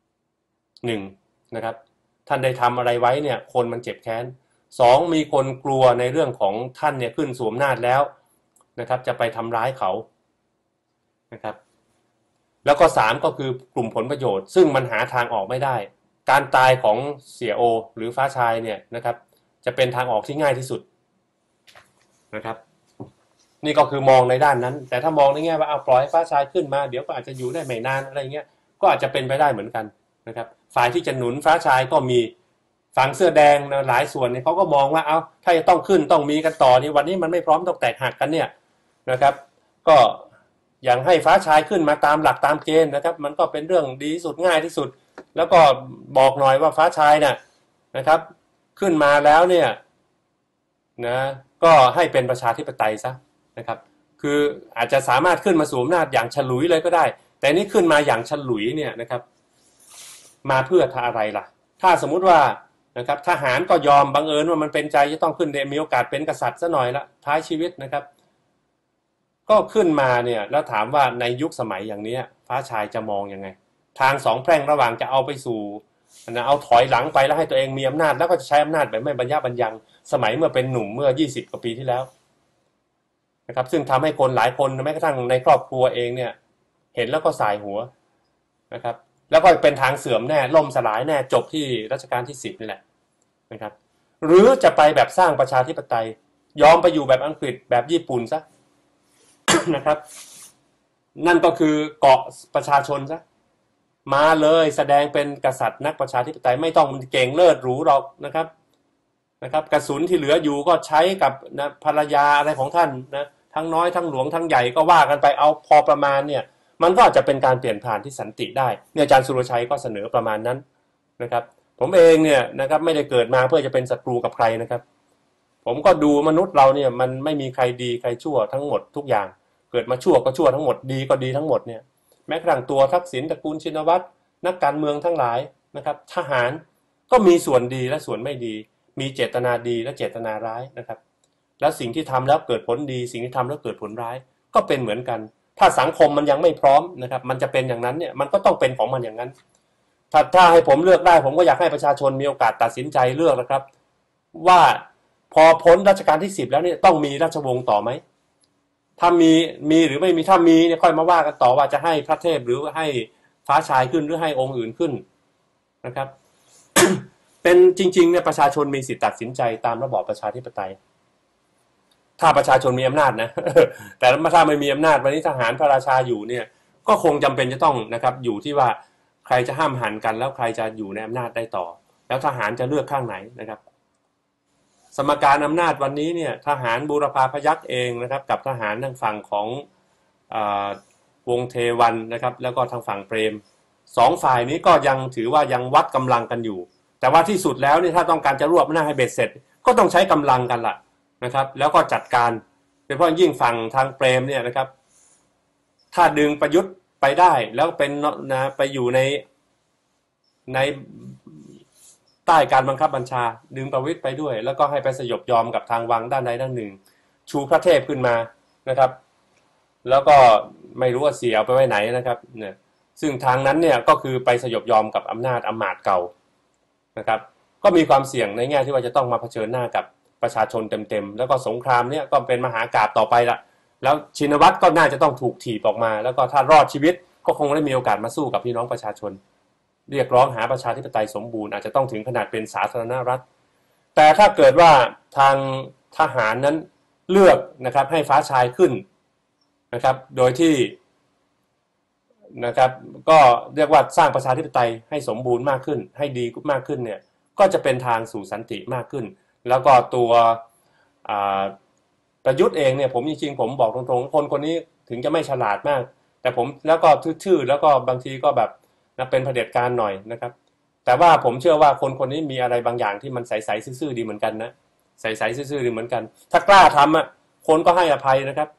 1นะครับท่านได้ทำอะไรไว้เนี่ยคนมันเจ็บแค้น2มีคนกลัวในเรื่องของท่านเนี่ยขึ้นสู่อำนาจแล้วนะครับจะไปทำร้ายเขานะครับแล้วก็3ก็คือกลุ่มผลประโยชน์ซึ่งมันหาทางออกไม่ได้การตายของเสียโอหรือฟ้าชายเนี่ยนะครับจะเป็นทางออกที่ง่ายที่สุดนะครับนี่ก็คือมองในด้านนั้นแต่ถ้ามองในแง่ว่าเอาปล่อยให้ฟ้าชายขึ้นมาเดี๋ยวก็อาจจะอยู่ได้ไม่นานอะไรเงี้ยก็อาจจะเป็นไปได้เหมือนกันนะครับฝ่ายที่จะหนุนฟ้าชายก็มีฝั่งเสื้อแดงหลายส่วนเนี่ยเขาก็มองว่าเอาถ้าจะต้องขึ้นต้องมีกันต่อนี่วันนี้มันไม่พร้อมต้องแตกหักกันเนี่ยนะครับก็อย่างให้ฟ้าชายขึ้นมาตามหลักตามเกณฑ์นะครับมันก็เป็นเรื่องดีที่สุดง่ายที่สุดแล้วก็บอกหน่อยว่าฟ้าชายเนี่ยนะครับขึ้นมาแล้วเนี่ยนะก็ให้เป็นประชาธิปไตยซะนะครับคืออาจจะสามารถขึ้นมาสู่อำนาจอย่างฉลุยเลยก็ได้แต่นี่ขึ้นมาอย่างฉลุยเนี่ยนะครับมาเพื่ออะไรล่ะถ้าสมมุติว่านะครับทหารก็ยอมบังเอิญว่ามันเป็นใจจะต้องขึ้นมีโอกาสเป็นกษัตริย์ซะหน่อยละท้ายชีวิตนะครับก็ขึ้นมาเนี่ยแล้วถามว่าในยุคสมัยอย่างนี้ฟ้าชายจะมองยังไงทางสองแพร่งระหว่างจะเอาไปสู่นะเอาถอยหลังไปแล้วให้ตัวเองมีอำนาจแล้วก็จะใช้อำนาจแบบไม่บรรยะบรรยังสมัยเมื่อเป็นหนุ่มเมื่อ20 กว่าปีที่แล้วนะครับซึ่งทำให้คนหลายคนแม้กระทั่งในครอบครัวเองเนี่ยเห็นแล้วก็สายหัวนะครับแล้วก็เป็นทางเสื่อมแน่ล่มสลายแน่จบที่รัชกาลที่10นี่แหละนะครับหรือจะไปแบบสร้างประชาธิปไตยยอมไปอยู่แบบอังกฤษแบบญี่ปุ่นซะ นะครับนั่นก็คือเกาะประชาชนซะมาเลยแสดงเป็นกษัตริย์นักประชาธิปไตยไม่ต้องเก่งเลิศหรูหรอกนะครับกระสุนที่เหลืออยู่ก็ใช้กับนะภรรยาอะไรของท่านนะทั้งน้อยทั้งหลวงทั้งใหญ่ก็ว่ากันไปเอาพอประมาณเนี่ยมันก็อาจจะเป็นการเปลี่ยนผ่านที่สันติได้เนี่ยอาจารย์สุรชัยก็เสนอประมาณนั้นนะครับผมเองเนี่ยนะครับไม่ได้เกิดมาเพื่อจะเป็นศัตรูกับใครนะครับผมก็ดูมนุษย์เราเนี่ยมันไม่มีใครดีใครชั่วทั้งหมดทุกอย่างเกิดมาชั่วก็ชั่วทั้งหมดดีก็ดีทั้งหมดเนี่ยแม้กระทั่งตัวทักษิณตระกูลชินวัตรนักการเมืองทั้งหลายนะครับทหารก็มีส่วนดีและส่วนไม่ดีมีเจตนาดีและเจตนาร้ายนะครับแล้วสิ่งที่ทำแล้วเกิดผลดีสิ่งที่ทำแล้วเกิดผลร้ายก็เป็นเหมือนกันถ้าสังคมมันยังไม่พร้อมนะครับมันจะเป็นอย่างนั้นเนี่ยมันก็ต้องเป็นของมันอย่างนั้นถ้าให้ผมเลือกได้ผมก็อยากให้ประชาชนมีโอกาสตัดสินใจเลือกนะครับว่าพอพ้นรัชกาลที่10แล้วเนี่ยต้องมีราชวงศ์ต่อไหมถ้ามีหรือไม่มีถ้ามีเนี่ยค่อยมาว่ากันต่อว่าจะให้พระเทพหรือให้ฟ้าชายขึ้นหรือให้องค์อื่นขึ้นนะครับ เป็นจริงๆเนี่ยประชาชนมีสิทธิตัดสินใจตามระบอบประชาธิปไตยถ้าประชาชนมีอำนาจนะ แต่ถ้าไม่มีอำนาจวันนี้ทหารพระราชาอยู่เนี่ยก็คงจำเป็นจะต้องนะครับอยู่ที่ว่าใครจะห้ามหันกันแล้วใครจะอยู่ในอำนาจได้ต่อแล้วทหารจะเลือกข้างไหนนะครับสมการอำนาจวันนี้เนี่ยทหารบูรพาพยัคฆ์เองนะครับกับทหารทางฝั่งของวงเทวันนะครับแล้วก็ทางฝั่งเปรมสองฝ่ายนี้ก็ยังถือว่ายังวัดกำลังกันอยู่แต่ว่าที่สุดแล้วเนี่ยถ้าต้องการจะรวบอำนาจให้เบ็ดเสร็จก็ต้องใช้กำลังกันล่ะนะครับแล้วก็จัดการโดยเฉพาะยิ่งฝั่งทางเปรมเนี่ยนะครับถ้าดึงประยุทธ์ไปได้แล้วเป็นนะไปอยู่ในใต้การบังคับบัญชาดึงประวิตรไปด้วยแล้วก็ให้ไปสยบยอมกับทางวังด้านใดด้านหนึ่งชูพระเทพขึ้นมานะครับแล้วก็ไม่รู้ว่าเสียเอาไปไว้ไหนนะครับเนี่ยซึ่งทางนั้นเนี่ยก็คือไปสยบยอมกับอำนาจอำมาตย์เก่านะครับก็มีความเสี่ยงในแง่ที่ว่าจะต้องมาเผชิญหน้ากับประชาชนเต็มๆแล้วก็สงครามเนี่ยก็เป็นมหากาพย์ต่อไปละแล้วชินวัตรก็น่าจะต้องถูกถีบออกมาแล้วก็ถ้ารอดชีวิตก็คงได้มีโอกาสมาสู้กับพี่น้องประชาชนเรียกร้องหาประชาธิปไตยสมบูรณ์อาจจะต้องถึงขนาดเป็นสาธารณรัฐแต่ถ้าเกิดว่าทางทหารนั้นเลือกนะครับให้ฟ้าชายขึ้นนะครับโดยที่นะครับก็เรียกว่าสร้างประชาธิปไตยให้สมบูรณ์มากขึ้นให้ดีมากขึ้นเนี่ยก็จะเป็นทางสู่สันติมากขึ้นแล้วก็ตัวประยุทธ์เองเนี่ยผมจริงๆผมบอกตรงๆคนนี้ถึงจะไม่ฉลาดมากแต่ผมแล้วก็ทื่อๆแล้วก็บางทีก็แบบนะเป็นเผด็จการหน่อยนะครับแต่ว่าผมเชื่อว่าคนนี้มีอะไรบางอย่างที่มันใสๆซื่อๆดีเหมือนกันนะใสๆซื่อๆดีเหมือนกันถ้ากล้าทำอ่ะคนก็ให้อภัยนะครับ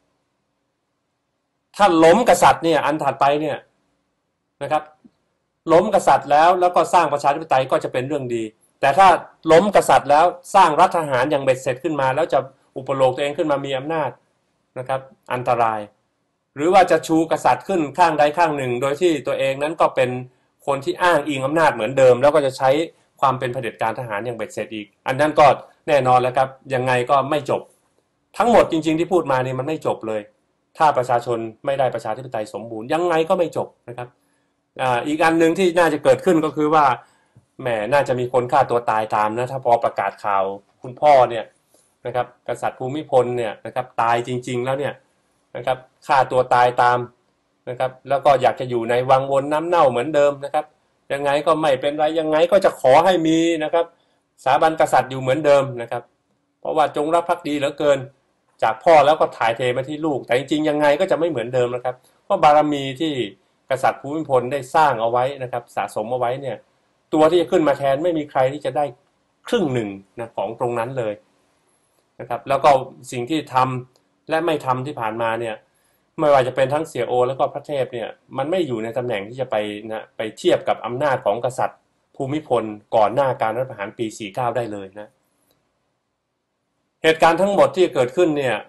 ถ้าล้มกษัตริย์เนี่ยอันถัดไปเนี่ยนะครับล้มกษัตริย์แล้วก็สร้างประชาธิปไตยก็จะเป็นเรื่องดีแต่ถ้าล้มกษัตริย์แล้วสร้างรัฐทหารอย่างเบ็ดเสร็จขึ้นมาแล้วจะอุปโลกตัวเองขึ้นมามีอำนาจนะครับอันตรายหรือว่าจะชูกษัตริย์ขึ้นข้างใดข้างหนึ่งโดยที่ตัวเองนั้นก็เป็นคนที่อ้างอิงอำนาจเหมือนเดิมแล้วก็จะใช้ความเป็นเผด็จการทหารอย่างเบ็ดเสร็จอีกอันนั้นก็แน่นอนแล้วครับยังไงก็ไม่จบทั้งหมดจริงๆที่พูดมานี่มันไม่จบเลยถ้าประชาชนไม่ได้ประชาธิปไตยสมบูรณ์ยังไงก็ไม่จบนะครับอีกอันหนึ่งที่น่าจะเกิดขึ้นก็คือว่าแหมน่าจะมีคนฆ่าตัวตายตามนะถ้าพอประกาศข่าวคุณพ่อเนี่ยนะครับกษัตริย์ภูมิพลเนี่ยนะครับตายจริงๆแล้วเนี่ยนะครับฆ่าตัวตายตามนะครับแล้วก็อยากจะอยู่ในวังวนน้ำเน่าเหมือนเดิมนะครับยังไงก็ไม่เป็นไรยังไงก็จะขอให้มีนะครับสถาบันกษัตริย์อยู่เหมือนเดิมนะครับเพราะว่าจงรักภักดีเหลือเกินจากพ่อแล้วก็ถ่ายเทมาที่ลูกแต่จริงๆยังไงก็จะไม่เหมือนเดิมนะครับเพราะบารมีที่กษัตริย์ภูมิพลได้สร้างเอาไว้นะครับสะสมเอาไว้เนี่ยตัวที่จะขึ้นมาแทนไม่มีใครที่จะได้ครึ่งหนึ่งนะของตรงนั้นเลยนะครับแล้วก็สิ่งที่ทำและไม่ทำที่ผ่านมาเนี่ยไม่ว่าจะเป็นทั้งเสียโอแล้วก็พระเทพเนี่ยมันไม่อยู่ในตำแหน่งที่จะไปเทียบกับอำนาจของกษัตริย์ภูมิพลก่อนหน้าการรัฐประหารปี49ได้เลยนะเหตุการณ์ทั้งหมดที่เกิดขึ้นเนี่ย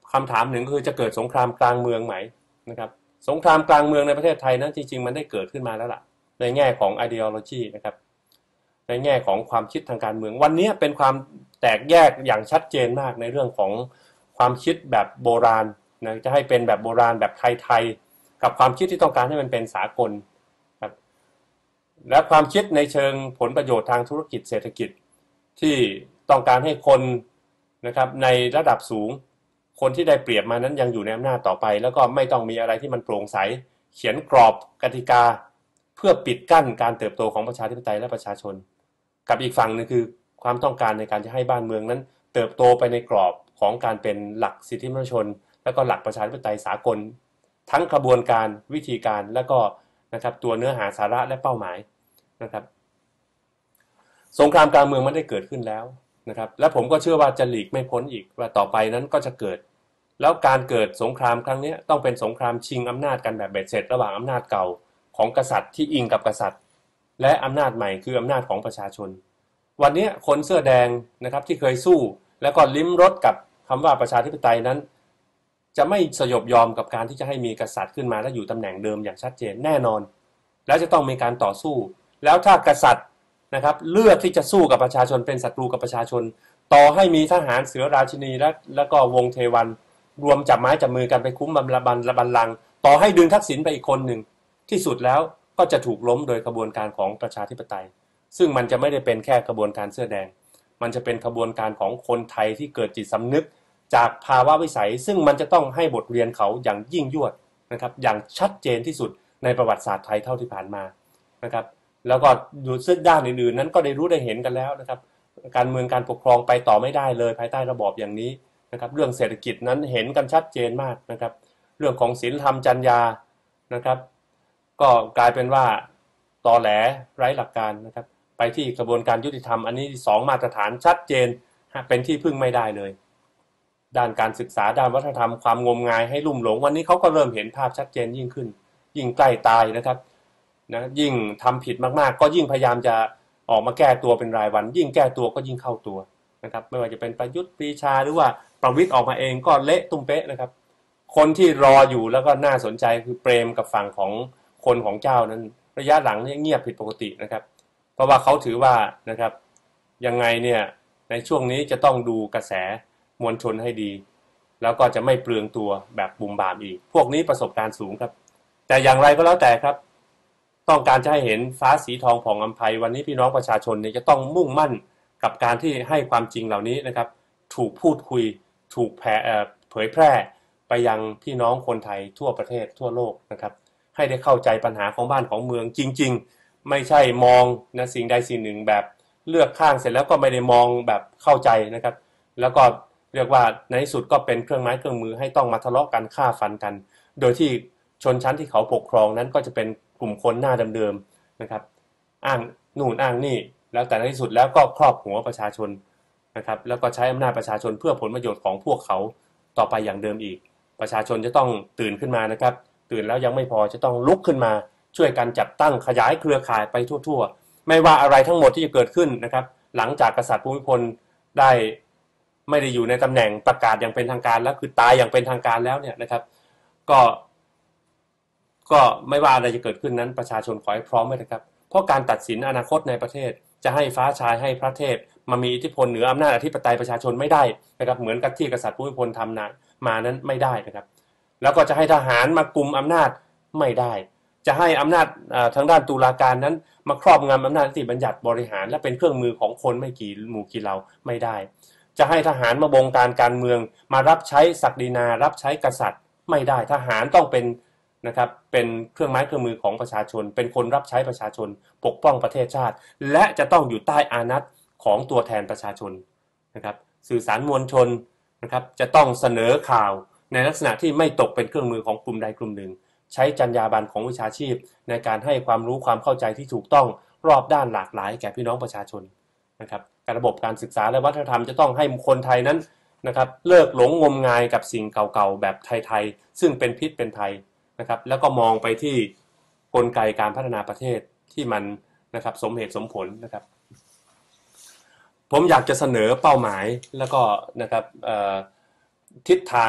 คำถามหนึ่งคือจะเกิดสงครามกลางเมืองไหมนะครับสงครามกลางเมืองในประเทศไทยนั้นจริงๆมันได้เกิดขึ้นมาแล้วล่ะในแง่ของ ideology นะครับในแง่ของความคิดทางการเมืองวันนี้เป็นความแตกแยกอย่างชัดเจนมากในเรื่องของความคิดแบบโบราณนะจะให้เป็นแบบโบราณแบบไทยๆกับความคิดที่ต้องการให้มันเป็นสากลครับและความคิดในเชิงผลประโยชน์ทางธุรกิจเศรษฐกิจที่ต้องการให้คนนะครับในระดับสูงคนที่ได้เปรียบมานั้นยังอยู่ในอำนาจต่อไปแล้วก็ไม่ต้องมีอะไรที่มันโปร่งใสเขียนกรอบกติกาเพื่อปิดกั้นการเติบโตของประชาธิปไตยและประชาชนกับอีกฝั่งนึงคือความต้องการในการจะให้บ้านเมืองนั้นเติบโตไปในกรอบของการเป็นหลักสิทธิมนุษยชนและก็หลักประชาธิปไตยสากลทั้งกระบวนการวิธีการและก็นะครับตัวเนื้อหาสาระและเป้าหมายนะครับสงครามกลางเมืองมันได้เกิดขึ้นแล้วนะครับและผมก็เชื่อว่าจะหลีกไม่พ้นอีกว่าต่อไปนั้นก็จะเกิดแล้วการเกิดสงครามครั้งนี้ต้องเป็นสงครามชิงอำนาจกันแบบเบ็ดเสร็จระหว่างอำนาจเก่าของกษัตริย์ที่อิงกับกษัตริย์และอำนาจใหม่คืออำนาจของประชาชนวันนี้คนเสื้อแดงนะครับที่เคยสู้แล้วก็ลิ้มรสกับคำว่าประชาธิปไตยนั้นจะไม่สยบยอมกับการที่จะให้มีกษัตริย์ขึ้นมาและอยู่ตำแหน่งเดิมอย่างชัดเจนแน่นอนแล้วจะต้องมีการต่อสู้แล้วถ้ากษัตริย์นะครับเลือกที่จะสู้กับประชาชนเป็นศัตรูกับประชาชนต่อให้มีทหารเสือราชินีแล้วก็วงเทวันรวมจับไม้จับมือกันไปคุ้มบัลลังก์ต่อให้ดึงทักษิณไปอีกคนหนึ่งที่สุดแล้วก็จะถูกล้มโดยกระบวนการของประชาธิปไตยซึ่งมันจะไม่ได้เป็นแค่กระบวนการเสื้อแดงมันจะเป็นกระบวนการของคนไทยที่เกิดจิตสำนึกจากภาวะวิสัยซึ่งมันจะต้องให้บทเรียนเขาอย่างยิ่งยวดนะครับอย่างชัดเจนที่สุดในประวัติศาสตร์ไทยเท่าที่ผ่านมานะครับแล้วก็ดูซึ่งด้านอื่นๆนั้นก็ได้รู้ได้เห็นกันแล้วนะครับการเมืองการปกครองไปต่อไม่ได้เลยภายใต้ระบอบอย่างนี้นะครับเรื่องเศรษฐกิจนั้นเห็นกันชัดเจนมากนะครับเรื่องของศีลธรรมจรรยานะครับก็กลายเป็นว่าตอแหลไร้หลักการนะครับไปที่กระบวนการยุติธรรมอันนี้2มาตรฐานชัดเจนเป็นที่พึ่งไม่ได้เลยด้านการศึกษาด้านวัฒนธรรมความงมงายให้ลุ่มหลงวันนี้เขาก็เริ่มเห็นภาพชัดเจนยิ่งขึ้นยิ่งใกล้ตายนะครับนะยิ่งทำผิดมากๆก็ยิ่งพยายามจะออกมาแก้ตัวเป็นรายวันยิ่งแก้ตัวก็ยิ่งเข้าตัวนะครับไม่ว่าจะเป็นประยุทธ์ปรีชาหรือว่าประวิตรออกมาเองก็เละตุ้มเป๊ะนะครับคนที่รออยู่แล้วก็น่าสนใจคือเปรมกับฝั่งของคนของเจ้านั้นระยะหลังเนี่ยเงียบผิดปกตินะครับเพราะว่าเขาถือว่านะครับยังไงเนี่ยในช่วงนี้จะต้องดูกระแสมวลชนให้ดีแล้วก็จะไม่เปลืองตัวแบบบุ่มบามอีกพวกนี้ประสบการณ์สูงครับแต่อย่างไรก็แล้วแต่ครับต้องการจะให้เห็นฟ้าสีทองผ่องอำไพวันนี้พี่น้องประชาชนเนี่ยจะต้องมุ่งมั่นกับการที่ให้ความจริงเหล่านี้นะครับถูกพูดคุยถูกเผยแพร่ไปยังพี่น้องคนไทยทั่วประเทศทั่วโลกนะครับให้ได้เข้าใจปัญหาของบ้านของเมืองจริงๆไม่ใช่มองนะสิ่งใดสิ่งหนึ่งแบบเลือกข้างเสร็จแล้วก็ไม่ได้มองแบบเข้าใจนะครับแล้วก็เรียกว่าในที่สุดก็เป็นเครื่องไม้เครื่องมือให้ต้องมาทะเลาะกันฆ่าฟันกันโดยที่ชนชั้นที่เขาปกครองนั้นก็จะเป็นกลุ่มคนหน้าเดิมๆนะครับอ้างนู่นอ้างนี่แล้วแต่ในที่สุดแล้วก็ครอบหัวประชาชนนะครับแล้วก็ใช้อำนาจประชาชนเพื่อผลประโยชน์ของพวกเขาต่อไปอย่างเดิมอีกประชาชนจะต้องตื่นขึ้นมานะครับตื่นแล้วยังไม่พอจะต้องลุกขึ้นมาช่วยกันจัดตั้งขยายเครือข่ายไปทั่วๆไม่ว่าอะไรทั้งหมดที่จะเกิดขึ้นนะครับหลังจากกษัตริย์ภูมิพลได้ไม่ได้อยู่ในตำแหน่งประกาศอย่างเป็นทางการแล้วคือตายอย่างเป็นทางการแล้วเนี่ยนะครับก็ไม่ว่าอะไรจะเกิดขึ้นนั้นประชาชนขอให้พร้อมไว้นะครับเพราะการตัดสินอนาคตในประเทศจะให้ฟ้าชายให้พระเทพมามีอิทธิพลเหนืออำนาจอธิปไตยประชาชนไม่ได้นะครับเหมือนกับที่กษัตริย์ภูมิพลทำมานั้นไม่ได้นะครับแล้วก็จะให้ทหารมากุมอำนาจไม่ได้จะให้อำนาจทางด้านตุลาการนั้นมาครอบงำอำนาจนิติบัญญัติบริหารและเป็นเครื่องมือของคนไม่กี่หมู่กี่เหล่าไม่ได้จะให้ทหารมาบงการเมืองมารับใช้ศักดินารับใช้กษัตริย์ไม่ได้ทหารต้องเป็นนะครับเป็นเครื่องไม้เครื่องมือของประชาชนเป็นคนรับใช้ประชาชนปกป้องประเทศชาติและจะต้องอยู่ใต้อานัตของตัวแทนประชาชนนะครับสื่อสารมวลชนนะครับจะต้องเสนอข่าวในลักษณะที่ไม่ตกเป็นเครื่องมือของกลุ่มใดกลุ่มหนึ่งใช้จรรยาบรรณของวิชาชีพในการให้ความรู้ความเข้าใจที่ถูกต้องรอบด้านหลากหลายแก่พี่น้องประชาชนนะครับระบบการศึกษาและวัฒนธรรมจะต้องให้คนไทยนั้นนะครับเลิกหลงงมงายกับสิ่งเก่าๆแบบไทยๆซึ่งเป็นพิษเป็นภัยนะครับแล้วก็มองไปที่กลไกการพัฒนาประเทศที่มันนะครับสมเหตุสมผลนะครับผมอยากจะเสนอเป้าหมายแล้วก็นะครับทิศทาง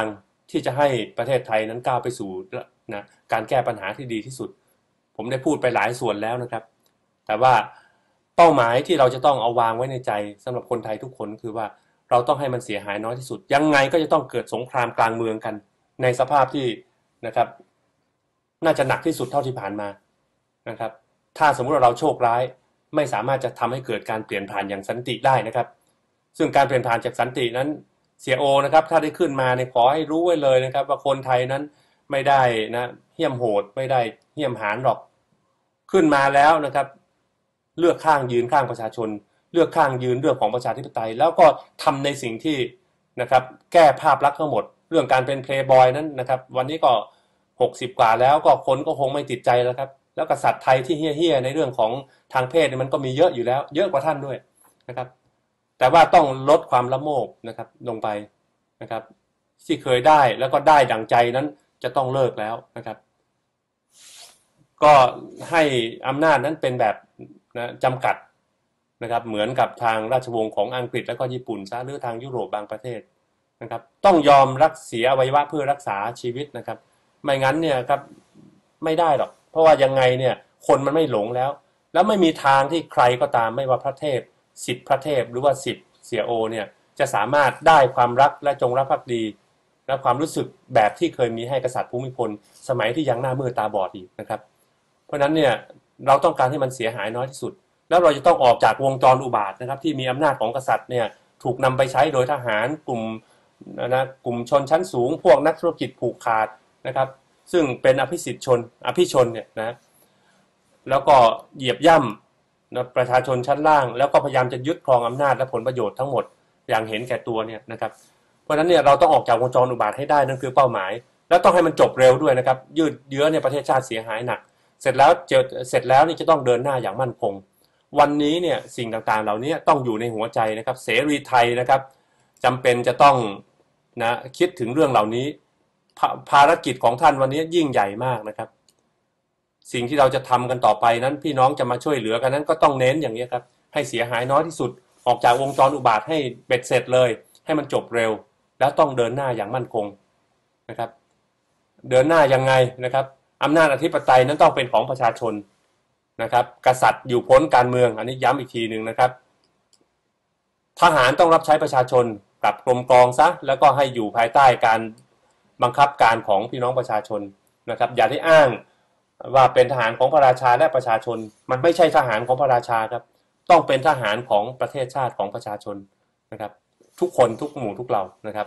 ที่จะให้ประเทศไทยนั้นก้าวไปสู่นะการแก้ปัญหาที่ดีที่สุดผมได้พูดไปหลายส่วนแล้วนะครับแต่ว่าเป้าหมายที่เราจะต้องเอาวางไว้ในใจสำหรับคนไทยทุกคนคือว่าเราต้องให้มันเสียหายน้อยที่สุดยังไงก็จะต้องเกิดสงครามกลางเมืองกันในสภาพที่นะครับน่าจะหนักที่สุดเท่าที่ผ่านมานะครับถ้าสมมุติว่าเราโชคร้ายไม่สามารถจะทำให้เกิดการเปลี่ยนผ่านอย่างสันติได้นะครับซึ่งการเปลี่ยนผ่านจากสันตินั้นเสียโอนะครับถ้าได้ขึ้นมาเนี่ยขอให้รู้ไว้เลยนะครับว่าคนไทยนั้นไม่ได้นะเหี้ยมโหดไม่ได้เหี้ยมหาญหรอกขึ้นมาแล้วนะครับเลือกข้างยืนข้างประชาชนเลือกข้างยืนเรื่องของประชาธิปไตยแล้วก็ทำในสิ่งที่นะครับแก้ภาพลักษณ์ทั้งหมดเรื่องการเป็นเพลย์บอยนั้นนะครับวันนี้ก็60กว่าแล้วก็คนก็คงไม่ติดใจแล้วครับแล้วกษัตริย์ไทยที่เหี้ยๆในเรื่องของทางเพศมันก็มีเยอะอยู่แล้วเยอะกว่าท่านด้วยนะครับแต่ว่าต้องลดความละโมบนะครับลงไปนะครับที่เคยได้แล้วก็ได้ดั่งใจนั้นจะต้องเลิกแล้วนะครับก็ให้อำนาจนั้นเป็นแบบนะจำกัดนะครับเหมือนกับทางราชวงศ์ของอังกฤษแล้วก็ญี่ปุ่นซะหรือทางยุโรปบางประเทศนะครับต้องยอมรักเสียอวัยวะเพื่อรักษาชีวิตนะครับไม่งั้นเนี่ยครับไม่ได้หรอกเพราะว่ายังไงเนี่ยคนมันไม่หลงแล้วไม่มีทางที่ใครก็ตามไม่ว่าพระเทพ10พระเทพหรือว่า10เสียโอเนี่ยจะสามารถได้ความรักและจงรักภักดีและความรู้สึกแบบที่เคยมีให้กษัตริย์ภูมิพลสมัยที่ยังหน้ามืดตาบอดอีกนะครับเพราะนั้นเนี่ยเราต้องการให้มันเสียหายน้อยที่สุดแล้วเราจะต้องออกจากวงจรอุบาทนะครับที่มีอำนาจของกษัตริย์เนี่ยถูกนำไปใช้โดยทหารกลุ่มชนชั้นสูงพวกนักธุรกิจผูกขาดนะครับซึ่งเป็นอภิสิทธิชนอภิชนเนี่ยนะแล้วก็เหยียบย่ำนะประชาชนชั้นล่างแล้วก็พยายามจะยึดครองอำนาจและผลประโยชน์ทั้งหมดอย่างเห็นแก่ตัวเนี่ยนะครับเพราะฉะนั้นเนี่ยเราต้องออกจากวงจรอุบาทให้ได้นั่นคือเป้าหมายแล้วต้องให้มันจบเร็วด้วยนะครับยืดเยื้อเนี่ยประเทศชาติเสียหายหนักเสร็จแล้วนี่จะต้องเดินหน้าอย่างมั่นคงวันนี้เนี่ยสิ่งต่างๆเหล่านี้ต้องอยู่ในหัวใจนะครับเสรีไทยนะครับจำเป็นจะต้องนะคิดถึงเรื่องเหล่านี้ภารกิจของท่านวันนี้ยิ่งใหญ่มากนะครับสิ่งที่เราจะทำกันต่อไปนั้นพี่น้องจะมาช่วยเหลือกันนั้นก็ต้องเน้นอย่างนี้ครับให้เสียหายน้อยที่สุดออกจากวงจรอุบาทให้เบ็ดเสร็จเลยให้มันจบเร็วแล้วต้องเดินหน้าอย่างมั่นคงนะครับเดินหน้ายังไงนะครับอำนาจอธิปไตยนั้นต้องเป็นของประชาชนนะครับกษัตริย์อยู่พ้นการเมืองอันนี้ย้ำอีกทีหนึ่งนะครับทหารต้องรับใช้ประชาชนกลับกรมกองซะแล้วก็ให้อยู่ภายใต้การบังคับการของพี่น้องประชาชนนะครับอย่าได้อ้างว่าเป็นทหารของพระราชาและประชาชนมันไม่ใช่ทหารของพระราชาครับต้องเป็นทหารของประเทศชาติของประชาชนนะครับทุกคนทุกหมู่ทุกเหล่านะครับ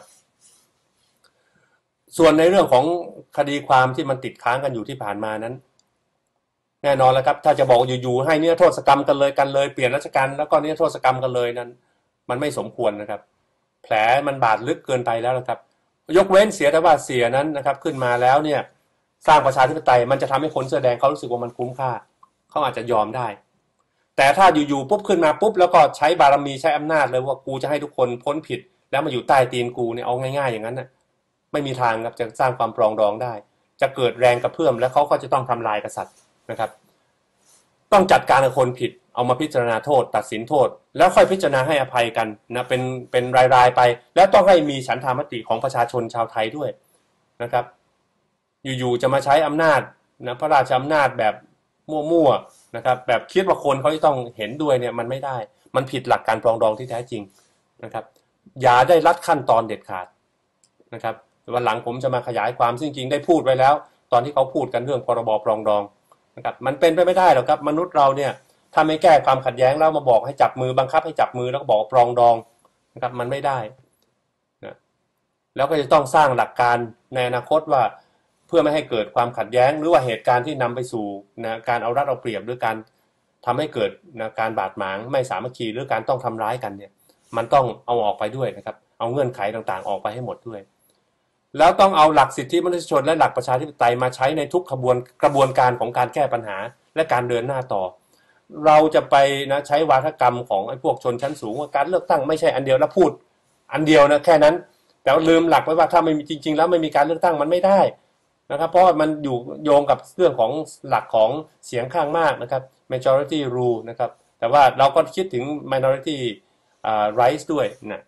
ส่วนในเรื่องของคดีความที่มันติดค้างกันอยู่ที่ผ่านมานั้นแน่นอนแล้วครับถ้าจะบอกอยู่ๆให้นิรโทษกรรมกันเลยเปลี่ยนราชการแล้วก็นิรโทษกรรมกันเลยนั้นมันไม่สมควรนะครับแผลมันบาดลึกเกินไปแล้วนะครับยกเว้นเสียแต่ว่าเสียนั้นนะครับขึ้นมาแล้วเนี่ยสร้างประชาธิปไตยมันจะทำให้คนเสื้อแดงเขารู้สึกว่ามันคุ้มค่าเขาอาจจะยอมได้แต่ถ้าอยู่ๆปุ๊บขึ้นมาปุ๊บแล้วก็ใช้บารมีใช้อำนาจเลยว่ากูจะให้ทุกคนพ้นผิดแล้วมาอยู่ใต้ตีนกูเนี่ยเอาง่ายๆอย่างนั้นนะไม่มีทางครับจะสร้างความปรองดองได้จะเกิดแรงกระเพื่อมแล้วเขาก็จะต้องทำลายกษัตริย์นะครับต้องจัดการกับคนผิดเอามาพิจารณาโทษตัดสินโทษแล้วค่อยพิจารณาให้อภัยกันนะเป็นรายๆไปแล้วต้องให้มีฉันทามติของประชาชนชาวไทยด้วยนะครับอยู่ๆจะมาใช้อำนาจนะพระราชอำนาจแบบมั่วๆนะครับแบบคิดว่าคนเขาจะต้องเห็นด้วยเนี่ยมันไม่ได้มันผิดหลักการปรองดองที่แท้จริงนะครับอย่าได้ลัดขั้นตอนเด็ดขาดนะครับวันหลังผมจะมาขยายความซึ่งจริงได้พูดไว้แล้วตอนที่เขาพูดกันเรื่องพรบปรองดองนะครับมันเป็นไปไม่ได้หรอกครับมนุษย์เราเนี่ยถ้าไม่แก้ความขัดแย้งแล้วมาบอกให้จับมือบังคับให้จับมือแล้วก็บอกปรองดองนะครับมันไม่ได้นะแล้วก็จะต้องสร้างหลักการในอนาคตว่าเพื่อไม่ให้เกิดความขัดแย้งหรือว่าเหตุการณ์ที่นำไปสู่นะการเอารัดเอาเปรียบหรือการทำให้เกิดนะการบาดหมางไม่สามัคคีหรือการต้องทำร้ายกันเนี่ยมันต้องเอาออกไปด้วยนะครับเอาเงื่อนไขต่างๆออกไปให้หมดด้วยแล้วต้องเอาหลักสิทธิมนุษยชนและหลักประชาธิปไตยมาใช้ในทุกกระบวนการของการแก้ปัญหาและการเดินหน้าต่อเราจะไปนะใช้วาทกรรมของไอ้พวกชนชั้นสูงว่าการเลือกตั้งไม่ใช่อันเดียวแล้วพูดอันเดียวนะแค่นั้นแต่ลืมหลักไว้ว่าถ้าไม่มีจริงๆแล้วไม่มีการเลือกตั้งมันไม่ได้นะครับเพราะมันอยู่โยงกับเรื่องของหลักของเสียงข้างมากนะครับ majority rule นะครับแต่ว่าเราก็คิดถึง minority rights ด้วยนะ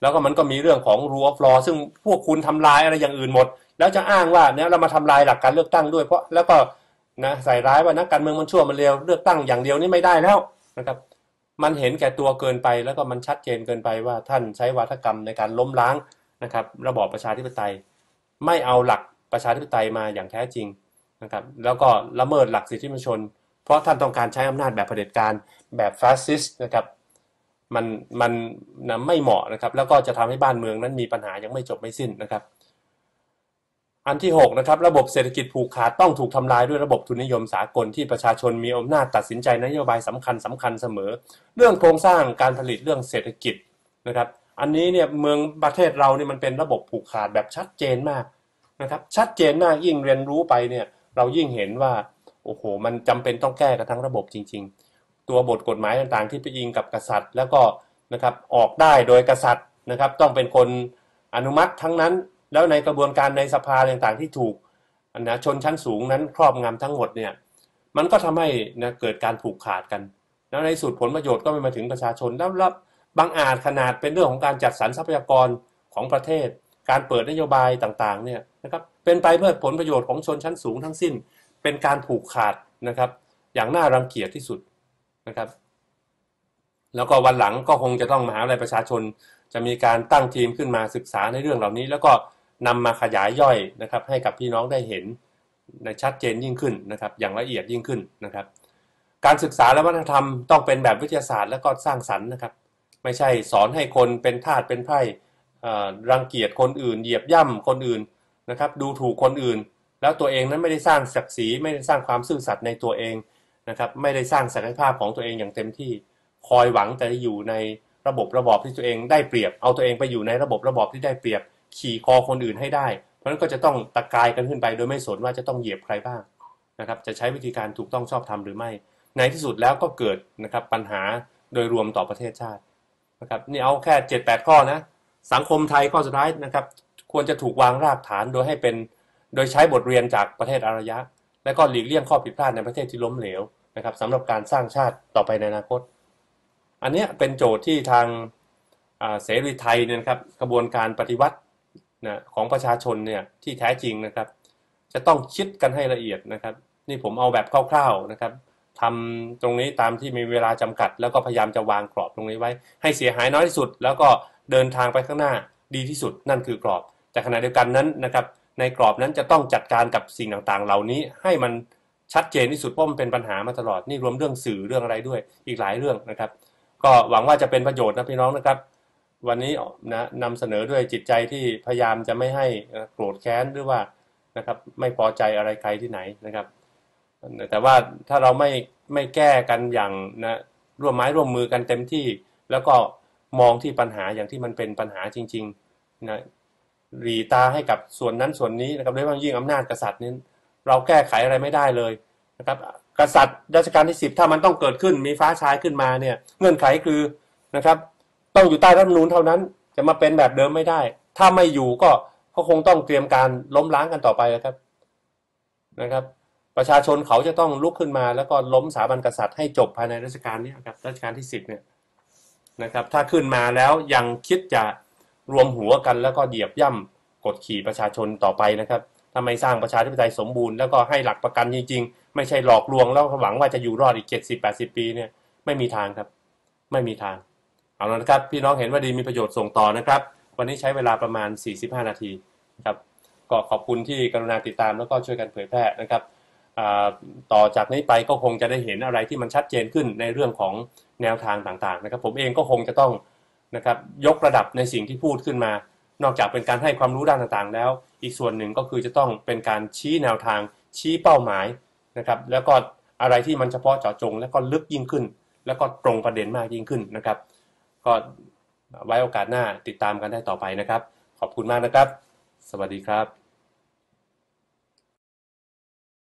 แล้วก็มันก็มีเรื่องของ rule of law ซึ่งพวกคุณทำลายอะไรอย่างอื่นหมดแล้วจะอ้างว่าเนี่ยเรามาทำลายหลักการเลือกตั้งด้วยเพราะแล้วก็นะใส่ร้ายว่านักการเมืองมันชั่วมันเลวเลือกตั้งอย่างเดียวนี่ไม่ได้แล้วนะครับมันเห็นแก่ตัวเกินไปแล้วก็มันชัดเจนเกินไปว่าท่านใช้วาทกรรมในการล้มล้างนะครับระบอบประชาธิปไตยไม่เอาหลักประชาธิปไตยมาอย่างแท้จริงนะครับแล้วก็ละเมิดหลักสิทธิมนุษยชนเพราะท่านต้องการใช้อำนาจแบบเผด็จการแบบฟาสซิสต์นะครับมันนะไม่เหมาะนะครับแล้วก็จะทำให้บ้านเมืองนั้นมีปัญหายังไม่จบไม่สิ้นนะครับอันที่6นะครับระบบเศรษฐกิจผูกขาดต้องถูกทำลายด้วยระบบทุนนิยมสากลที่ประชาชนมีอำนาจตัดสินใจนโยบายสำคัญเสมอเรื่องโครงสร้างการผลิตเรื่องเศรษฐกิจนะครับอันนี้เนี่ยเมืองประเทศเราเนี่ยมันเป็นระบบผูกขาดแบบชัดเจนมากนะครับชัดเจนมากยิ่งเรียนรู้ไปเนี่ยเรายิ่งเห็นว่าโอ้โหมันจำเป็นต้องแก้กันทั้งระบบจริงๆตัวบทกฎหมายต่างๆที่ไปอิงกับกษัตริย์แล้วก็นะครับออกได้โดยกษัตริย์นะครับต้องเป็นคนอนุมัติทั้งนั้นแล้วในกระบวนการในสภาต่างๆที่ถูกนะชนชั้นสูงนั้นครอบงำทั้งหมดเนี่ยมันก็ทำให้นะเกิดการผูกขาดกันแล้วในสุดผลประโยชน์ก็ไม่มาถึงประชาชนแล้วบางอาจขนาดเป็นเรื่องของการจัดสรรทรัพยากรของประเทศการเปิดนโยบายต่างๆเนี่ยนะครับเป็นไปเพื่อผลประโยชน์ของชนชั้นสูงทั้งสิ้นเป็นการผูกขาดนะครับอย่างน่ารังเกียจที่สุดนะครับแล้วก็วันหลังก็คงจะต้องมหาวิทยาลัยประชาชนจะมีการตั้งทีมขึ้นมาศึกษาในเรื่องเหล่านี้แล้วก็นำมาขยายย่อยนะครับให้กับพี่น้องได้เห็นในชัดเจนยิ่งขึ้นนะครับอย่างละเอียดยิ่งขึ้นนะครับการศึกษาและวัฒนธรรมต้องเป็นแบบวิทยาศาสตร์และก็สร้างสรรค์นะครับไม่ใช่สอนให้คนเป็นทาสเป็นไพร่รังเกียจคนอื่นเหยียบย่ำคนอื่นนะครับดูถูกคนอื่นแล้วตัวเองนั้นไม่ได้สร้างศักดิ์ศรีไม่ได้สร้างความซื่อสัตย์ในตัวเองนะครับไม่ได้สร้างศักยภาพของตัวเองอย่างเต็มที่คอยหวังแต่จะอยู่ในระบบที่ตัวเองได้เปรียบเอาตัวเองไปอยู่ในระบบที่ได้เปรียบขี่คอคนอื่นให้ได้เพราะนั้นก็จะต้องตะกายกันขึ้นไปโดยไม่สนว่าจะต้องเหยียบใครบ้างนะครับจะใช้วิธีการถูกต้องชอบธรรมหรือไม่ในที่สุดแล้วก็เกิดนะครับปัญหาโดยรวมต่อประเทศชาตินะครับนี่เอาแค่ 7-8 ข้อนะสังคมไทยข้อสุดท้ายนะครับควรจะถูกวางรากฐานโดยให้เป็นโดยใช้บทเรียนจากประเทศอารยะและก็หลีกเลี่ยงข้อผิดพลาดในประเทศที่ล้มเหลวนะครับสำหรับการสร้างชาติต่อไปในอนาคตอันนี้เป็นโจทย์ที่ทางเสรีไทยเนี่ยครับกระบวนการปฏิวัตินะของประชาชนเนี่ยที่แท้จริงนะครับจะต้องคิดกันให้ละเอียดนะครับนี่ผมเอาแบบคร่าวๆนะครับทำตรงนี้ตามที่มีเวลาจำกัดแล้วก็พยายามจะวางกรอบตรงนี้ไว้ให้เสียหายน้อยที่สุดแล้วก็เดินทางไปข้างหน้าดีที่สุดนั่นคือกรอบแต่ขณะเดียวกันนั้นนะครับในกรอบนั้นจะต้องจัดการกับสิ่งต่างๆเหล่านี้ให้มันชัดเจนที่สุดเพราะมันเป็นปัญหามาตลอดนี่รวมเรื่องสื่อเรื่องอะไรด้วยอีกหลายเรื่องนะครับก็หวังว่าจะเป็นประโยชน์นะพี่น้องนะครับวันนี้นะนำเสนอด้วยจิตใจที่พยายามจะไม่ให้โกรธแค้นหรือว่านะครับไม่พอใจอะไรใครที่ไหนนะครับแต่ว่าถ้าเราไม่แก้กันอย่างนะร่วมไม้ร่วมมือกันเต็มที่แล้วก็มองที่ปัญหาอย่างที่มันเป็นปัญหาจริงๆนะหลีตาให้กับส่วนนั้นส่วนนี้นะครับโดยเฉพาะยิ่งอำนาจกษัตริย์นี้เราแก้ไขอะไรไม่ได้เลยนะครับกษัตริย์รัชกาลที่10ถ้ามันต้องเกิดขึ้นมีฟ้าชายขึ้นมาเนี่ยเงื่อนไขคือนะครับต้องอยู่ใต้รัฐธรรมนูญเท่านั้นจะมาเป็นแบบเดิมไม่ได้ถ้าไม่อยู่ก็คงต้องเตรียมการล้มล้างกันต่อไปนะครับประชาชนเขาจะต้องลุกขึ้นมาแล้วก็ล้มสถาบันกษัตริย์ให้จบภายในรัชกาลนี้ครับรัชกาลที่10เนี่ยนะครับถ้าขึ้นมาแล้วยังคิดจะรวมหัวกันแล้วก็เหยียบย่ำกดขี่ประชาชนต่อไปนะครับถ้าไม่สร้างประชาธิปไตยสมบูรณ์แล้วก็ให้หลักประกันจริงๆไม่ใช่หลอกลวงแล้วหวังว่าจะอยู่รอดอีก70-80 ปีเนี่ยไม่มีทางครับไม่มีทางเอาละนะครับพี่น้องเห็นว่าดีมีประโยชน์ส่งต่อนะครับวันนี้ใช้เวลาประมาณ45 นาทีครับก็ขอบคุณที่กรุณาติดตามแล้วก็ช่วยกันเผยแพร่นะครับต่อจากนี้ไปก็คงจะได้เห็นอะไรที่มันชัดเจนขึ้นในเรื่องของแนวทางต่างๆนะครับผมเองก็คงจะต้องนะครับยกระดับในสิ่งที่พูดขึ้นมานอกจากเป็นการให้ความรู้ด้านต่างๆแล้วอีกส่วนหนึ่งก็คือจะต้องเป็นการชี้แนวทางชี้เป้าหมายนะครับแล้วก็อะไรที่มันเฉพาะเจาะจงแล้วก็ลึกยิ่งขึ้นแล้วก็ตรงประเด็นมากยิ่งขึ้นนะครับก็ไว้โอกาสหน้าติดตามกันได้ต่อไปนะครับขอบคุณมากนะครับสวัสดีครับ